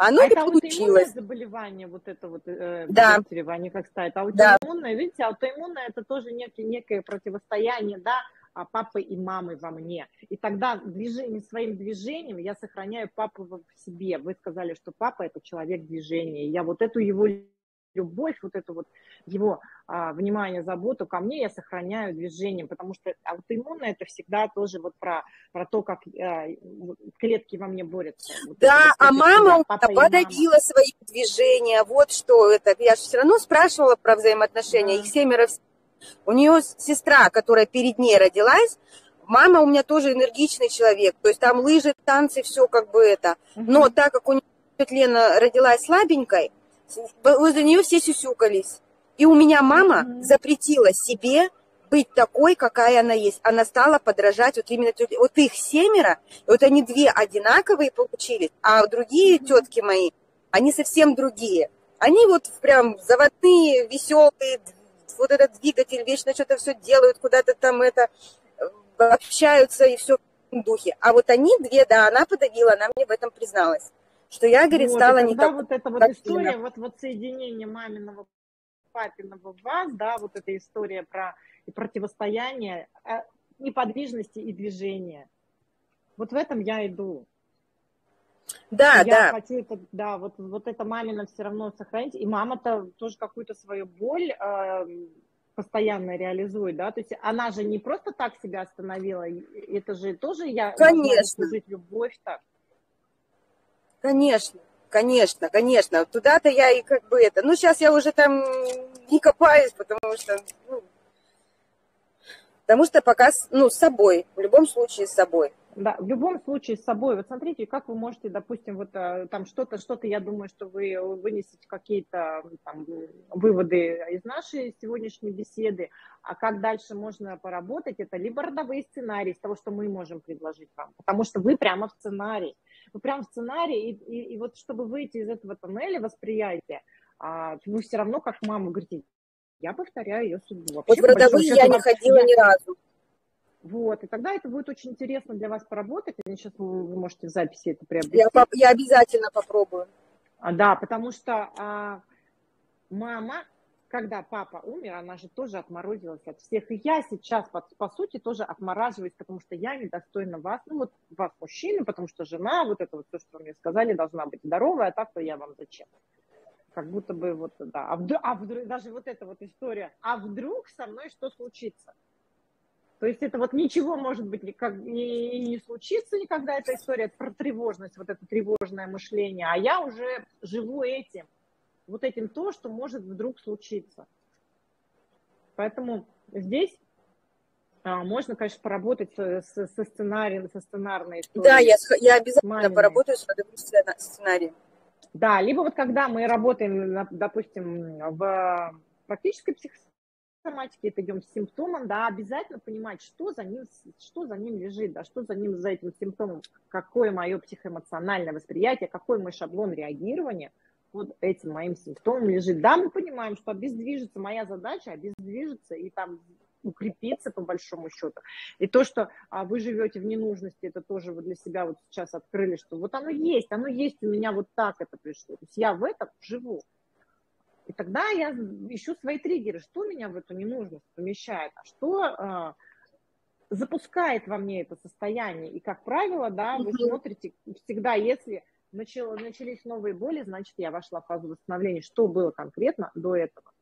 Оно А не это аутоиммунное получилось. заболевание, вот это вот Да, Бехтерева, они как ставят. да. Аутоиммунное, видите, аутоиммунное это тоже некое противостояние, да, папы и мамы во мне. И тогда своим движением я сохраняю папу в себе. Вы сказали, что папа это человек движения. Я вот эту его любовь, вот эту вот его внимание, заботу ко мне я сохраняю движением, потому что аутоиммунное это всегда тоже вот про то, как клетки во мне борются. Вот это Да, вот а против мама себя, у меня папа и мама. подавила свои движения. Вот что это. Я же все равно спрашивала про взаимоотношения. Их Да. 7. У нее сестра, которая перед ней родилась, мама у меня тоже энергичный человек. То есть там лыжи, танцы, все как бы это. Но Угу. так как у нее Лена родилась слабенькой, возле нее все сюсюкались. И у меня мама Угу. запретила себе быть такой, какая она есть. Она стала подражать вот именно тете. Вот их 7, и вот они 2 одинаковые получились, а другие Угу. тетки мои, они совсем другие. Они вот прям заводные, веселые, вот этот двигатель, вечно что-то все делают, куда-то там это, общаются и все в этом духе. А вот они 2, да, она подавила, она мне в этом призналась, что я, говорит, Вот, и стала не тогда такой, вот эта вот как Лена. история, вот соединение маминого, папиного в вас, да, вот эта история про противостояние, неподвижности и движения. Вот в этом я иду. Что Да, я да, хочу это, да, вот это мамина все равно сохранить. И мама-то тоже какую-то свою боль постоянно реализует, да, то есть она же не просто так себя остановила, это же тоже я должна конечно. заслужить любовь так. Конечно, конечно, конечно. Туда-то я и как бы это... Ну, сейчас я уже там не копаюсь, потому что пока, ну, с собой. В любом случае с собой. Да, в любом случае с собой. Вот смотрите, как вы можете, допустим, вот там что-то, я думаю, что вы вынесете какие-то там выводы из нашей сегодняшней беседы, а как дальше можно поработать, это либо родовые сценарии из того, что мы можем предложить вам, потому что вы прямо в сценарии. Вы прямо в сценарии, и вот чтобы выйти из этого тоннеля восприятия, вы все равно, как мама, говорите, я повторяю ее судьбу. Вот Вообще, в по большому родовые счету, я не ходила ни разу. вот, и тогда это будет очень интересно для вас поработать. И сейчас вы можете в записи это Я, приобрести. я обязательно попробую. Да, потому что мама, когда папа умер, она же тоже отморозилась от всех. И я сейчас, по сути, тоже отмораживаюсь, потому что я недостойна вас. Ну, вот вас, мужчины, потому что жена, вот это вот то, что вы мне сказали, должна быть здоровая, а так-то я вам зачем? Как будто бы вот, да. Вдруг, даже вот эта вот история, а вдруг со мной что случится? То есть это вот ничего, может быть, не случится никогда, эта история про тревожность, вот это тревожное мышление, а я уже живу этим, вот этим то, что может вдруг случиться. Поэтому здесь можно, конечно, поработать со сценарием, со сценарной Да, историей. я обязательно Маминой. поработаю с родовым сценарием. Да, либо вот когда мы работаем, допустим, в практической психосоматике, это идем с симптомом, да, обязательно понимать, что за ним лежит, да, что за ним, за этим симптомом, какое мое психоэмоциональное восприятие, какой мой шаблон реагирования вот этим моим симптомом лежит. Да, мы понимаем, что обездвижиться, моя задача обездвижиться и там укрепиться по большому счету. И то, что вы живете в ненужности, это тоже вы для себя вот сейчас открыли, что вот оно есть у меня вот так это пришло. То есть я в этом живу. И тогда я ищу свои триггеры, что меня в эту ненужность помещает, а что запускает во мне это состояние. И, как правило, да, вы смотрите всегда, если начались новые боли, значит, я вошла в фазу восстановления. Что было конкретно до этого?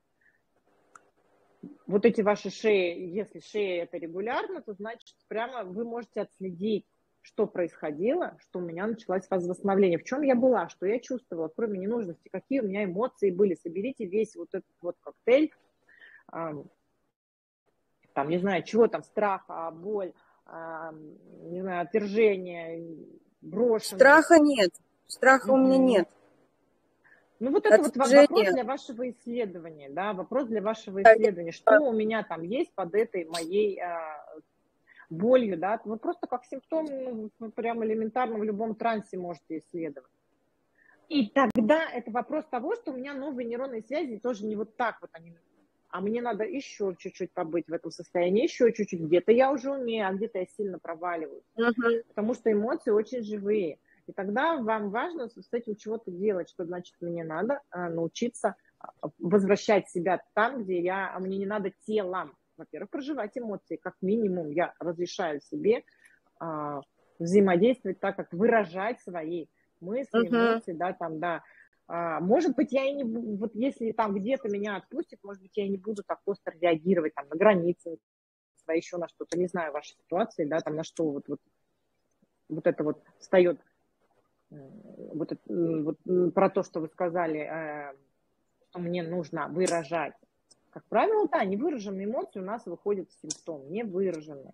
Вот эти ваши шеи, если шея это регулярно, то значит прямо вы можете отследить, что происходило, что у меня началась фаза восстановления, в чем я была, что я чувствовала, кроме ненужности, какие у меня эмоции были. Соберите весь вот этот вот коктейль, там, не знаю, чего там, страх, боль, не знаю, отвержение, брошенность. Страха нет. Страха у меня Угу. нет. Ну, вот это вот вопрос Отвержение. для вашего исследования, да, вопрос для вашего исследования, что у меня там есть под этой моей болью, да, вы просто как симптом, ну, прям элементарно в любом трансе можете исследовать. И тогда это вопрос того, что у меня новые нейронные связи тоже не вот так вот они, а мне надо еще чуть-чуть побыть в этом состоянии, еще чуть-чуть, где-то я уже умею, а где-то я сильно проваливаюсь, Угу. потому что эмоции очень живые. И тогда вам важно с этим чего-то делать, что значит мне надо научиться возвращать себя там, где мне не надо телом. Во-первых, проживать эмоции, как минимум я разрешаю себе взаимодействовать так, как выражать свои мысли, эмоции, да, там, да. Может быть, я и не буду, вот если там где-то меня отпустит, может быть, я и не буду так остро реагировать там на границы, еще на что-то, не знаю вашей ситуации, да, там на что вот это вот встает, вот про то, что вы сказали, что мне нужно выражать. Как правило, да, невыраженные эмоции у нас выходят в симптом, невыраженные.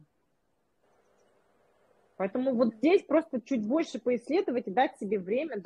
Поэтому вот здесь просто чуть больше поисследовать и дать себе время,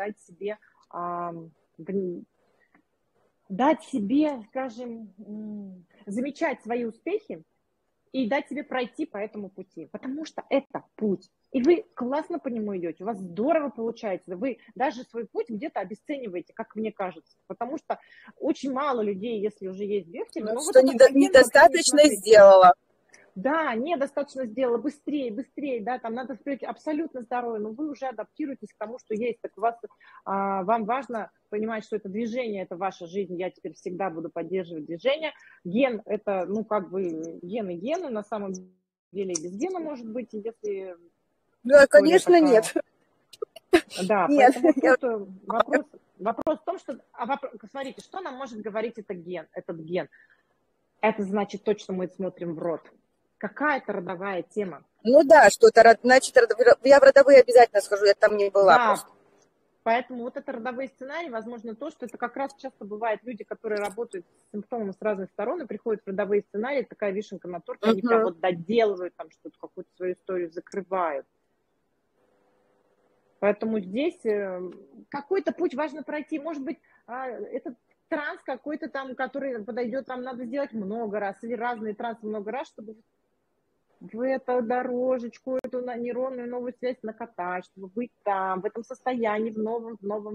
дать себе, скажем, замечать свои успехи и дать себе пройти по этому пути. Потому что это путь. И вы классно по нему идете, у вас здорово получается. Вы даже свой путь где-то обесцениваете, как мне кажется. Потому что очень мало людей, если уже есть Бехтерев, ну, что недостаточно не сделала. Да, недостаточно сделала, быстрее, да, там надо строить абсолютно здоровье, но вы уже адаптируетесь к тому, что есть. Так вам важно понимать, что это движение, это ваша жизнь, я теперь всегда буду поддерживать движение. Ген, это, гены, на самом деле и без гена может быть, если... Да, конечно, такая... нет. Да, нет. Поэтому тут вопрос в том, что, смотрите, что нам может говорить этот ген? Это значит то, что мы смотрим в род. Какая-то родовая тема. Ну да, что-то, значит, я в родовые обязательно схожу, я там не была. Да, просто. Поэтому вот это родовые сценарии, возможно, то, что это как раз часто бывает люди, которые работают с симптомом с разных сторон и приходят в родовые сценарии, такая вишенка на торте, они прям вот доделывают там что-то, какую-то свою историю закрывают. Поэтому здесь какой-то путь важно пройти. Может быть, этот транс какой-то там, который подойдет, там надо сделать много раз, или разные трансы много раз, чтобы в эту дорожечку, эту нейронную новую связь накатать, чтобы быть там, в этом состоянии, в новом.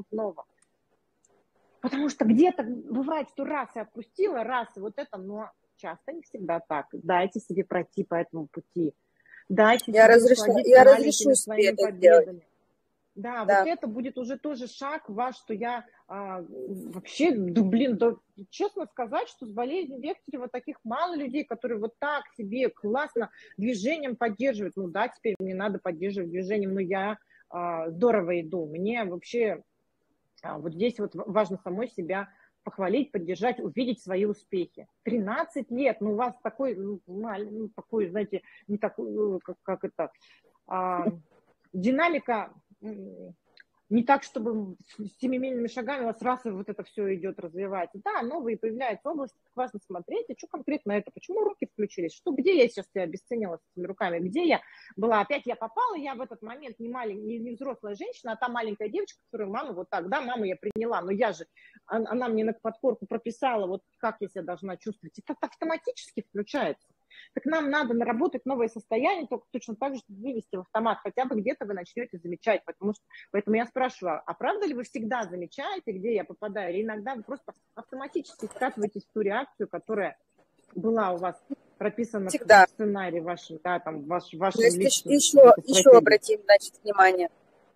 Потому что где-то бывает, что раз и отпустила, и вот это, но часто не всегда так. Дайте себе пройти по этому пути. Дайте себе разрешу себе это победами. Да, вот это будет уже тоже шаг ваш, что я вообще, честно сказать, что с болезнью Бехтерева таких мало людей, которые вот так себе классно движением поддерживают. Ну да, теперь мне надо поддерживать движением, но я здорово иду. Мне вообще вот здесь вот важно самой себя похвалить, поддержать, увидеть свои успехи. 13 лет, у вас такой, такой, знаете, не такой, как это, динамика не так, чтобы с семимильными шагами у вас раз и вот это все идет, развивается. Да, новые появляются области, важно смотреть, а что конкретно это, почему руки включились, где я сейчас себя обесценила с этими руками, где я была, опять я попала, я в этот момент не взрослая женщина, а та маленькая девочка, которую мама вот так, да, маму я приняла, но она мне на подкорку прописала, вот как я себя должна чувствовать, это автоматически включается. Так нам надо наработать новое состояние, только точно так же вывести в автомат. Хотя бы где-то вы начнете замечать. Поэтому я спрашиваю, а правда ли вы всегда замечаете, где я попадаю? Или иногда вы просто автоматически скатываетесь в ту реакцию, которая была у вас прописана в сценарии вашем, да, там, вашем личном. Еще обратим, внимание.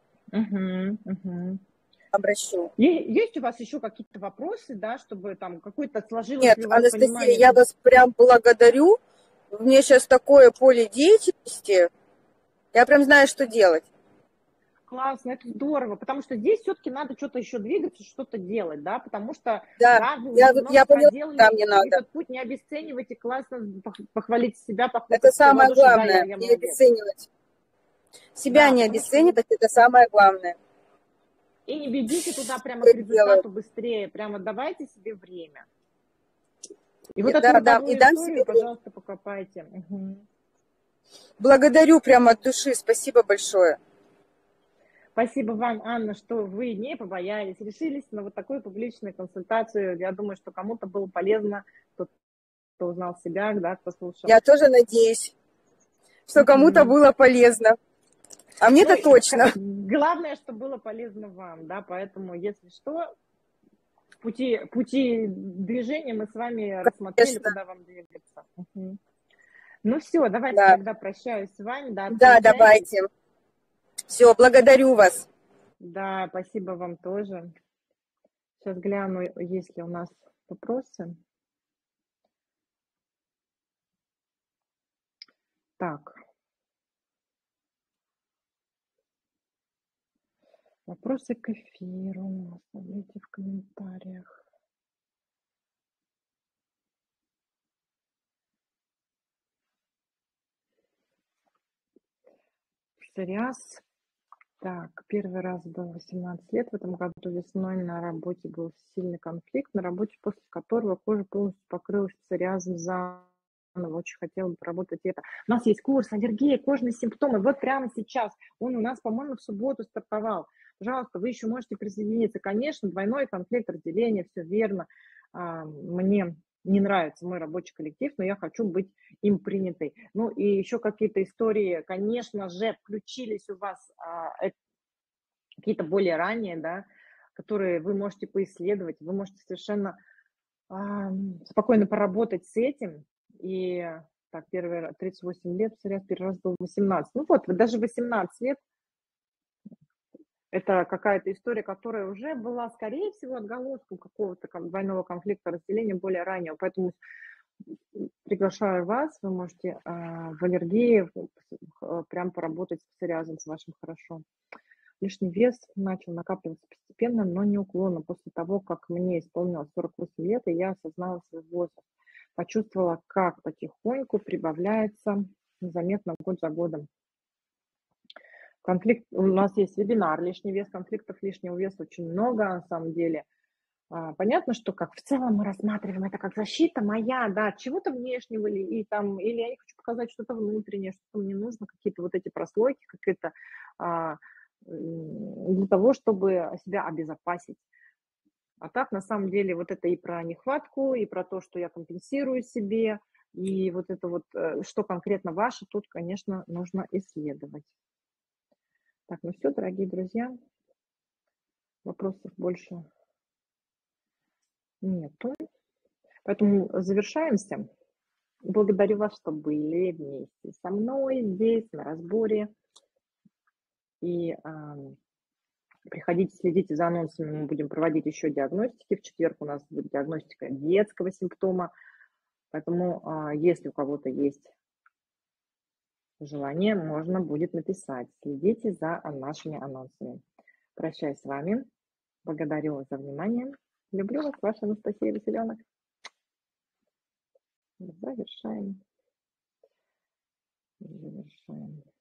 Обращу. Есть у вас еще какие-то вопросы, да, чтобы там какой-то сложилось? Нет, Анастасия, я вас прям благодарю. У меня сейчас такое поле деятельности, я прям знаю, что делать. Классно, это здорово, потому что здесь все-таки надо что-то еще двигаться, что-то делать, да, потому что вы я поняла, да, мне надо. Этот путь не обесценивайте, классно похвалить себя, похлопать. Это самое главное, не обесценивать. Себя не обесценивать, это самое главное. И не бегите туда прямо к результату быстрее, прямо давайте себе время. И вот эту историю, пожалуйста, покопайте. Благодарю прямо от души, спасибо большое. Спасибо вам, Анна, что вы не побоялись, решились на вот такую публичную консультацию. Я думаю, что кому-то было полезно, кто узнал себя, да, кто слушал. Я тоже надеюсь, что кому-то было полезно. А мне-то точно. Главное, что было полезно вам, да, поэтому, если что, пути движения мы с вами рассмотрели, куда вам двигаться. Ну все, давайте тогда прощаюсь с вами. Да, давайте. Все, благодарю вас. Да, спасибо вам тоже. Сейчас гляну, есть ли у нас вопросы. Так, вопросы к эфиру. Оставляйте в комментариях. Псориаз. Так, первый раз был 18 лет. В этом году весной на работе был сильный конфликт, на работе, после которого кожа полностью покрылась псориазом заново. Очень хотела бы поработать это. У нас есть курс аллергия, кожные симптомы. Вот прямо сейчас. Он у нас, по-моему, в субботу стартовал. Пожалуйста, вы еще можете присоединиться. Конечно, двойной конфликт разделения, все верно. Мне не нравится мой рабочий коллектив, но я хочу быть им принятой. Ну и еще какие-то истории, конечно же, включились у вас какие-то более ранние, да, которые вы можете поисследовать, вы можете совершенно спокойно поработать с этим. И так, первый раз 38 лет, псориаз, первый раз был 18. Ну вот, даже 18 лет, это какая-то история, которая уже была, скорее всего, отголоском какого-то двойного конфликта, разделения более раннего. Поэтому приглашаю вас, вы можете в аллергии прям поработать с псориазом, с вашим хорошо. Лишний вес начал накапливаться постепенно, но неуклонно. После того, как мне исполнилось 48 лет, и я осознала свой возраст, почувствовала, как потихоньку прибавляется незаметно год за годом. Конфликт, у нас есть вебинар «Лишний вес», конфликтов лишнего веса очень много, на самом деле. Понятно, что как в целом мы рассматриваем это как защита моя, да, чего-то внешнего, или я не хочу показать что-то внутреннее, что мне нужно, какие-то вот эти прослойки, какие-то для того, чтобы себя обезопасить. А так, на самом деле, вот это и про нехватку, и про то, что я компенсирую себе, и вот это вот, что конкретно ваше, тут, конечно, нужно исследовать. Так, ну все, дорогие друзья, вопросов больше нету. Поэтому завершаемся. Благодарю вас, что были вместе со мной здесь, на разборе. И приходите, следите за анонсами, мы будем проводить еще диагностики. В четверг у нас будет диагностика детского симптома. Поэтому, если у кого-то есть желание, можно будет написать. Следите за нашими анонсами. Прощаюсь с вами. Благодарю вас за внимание. Люблю вас, ваша Анастасия Василенок. Завершаем.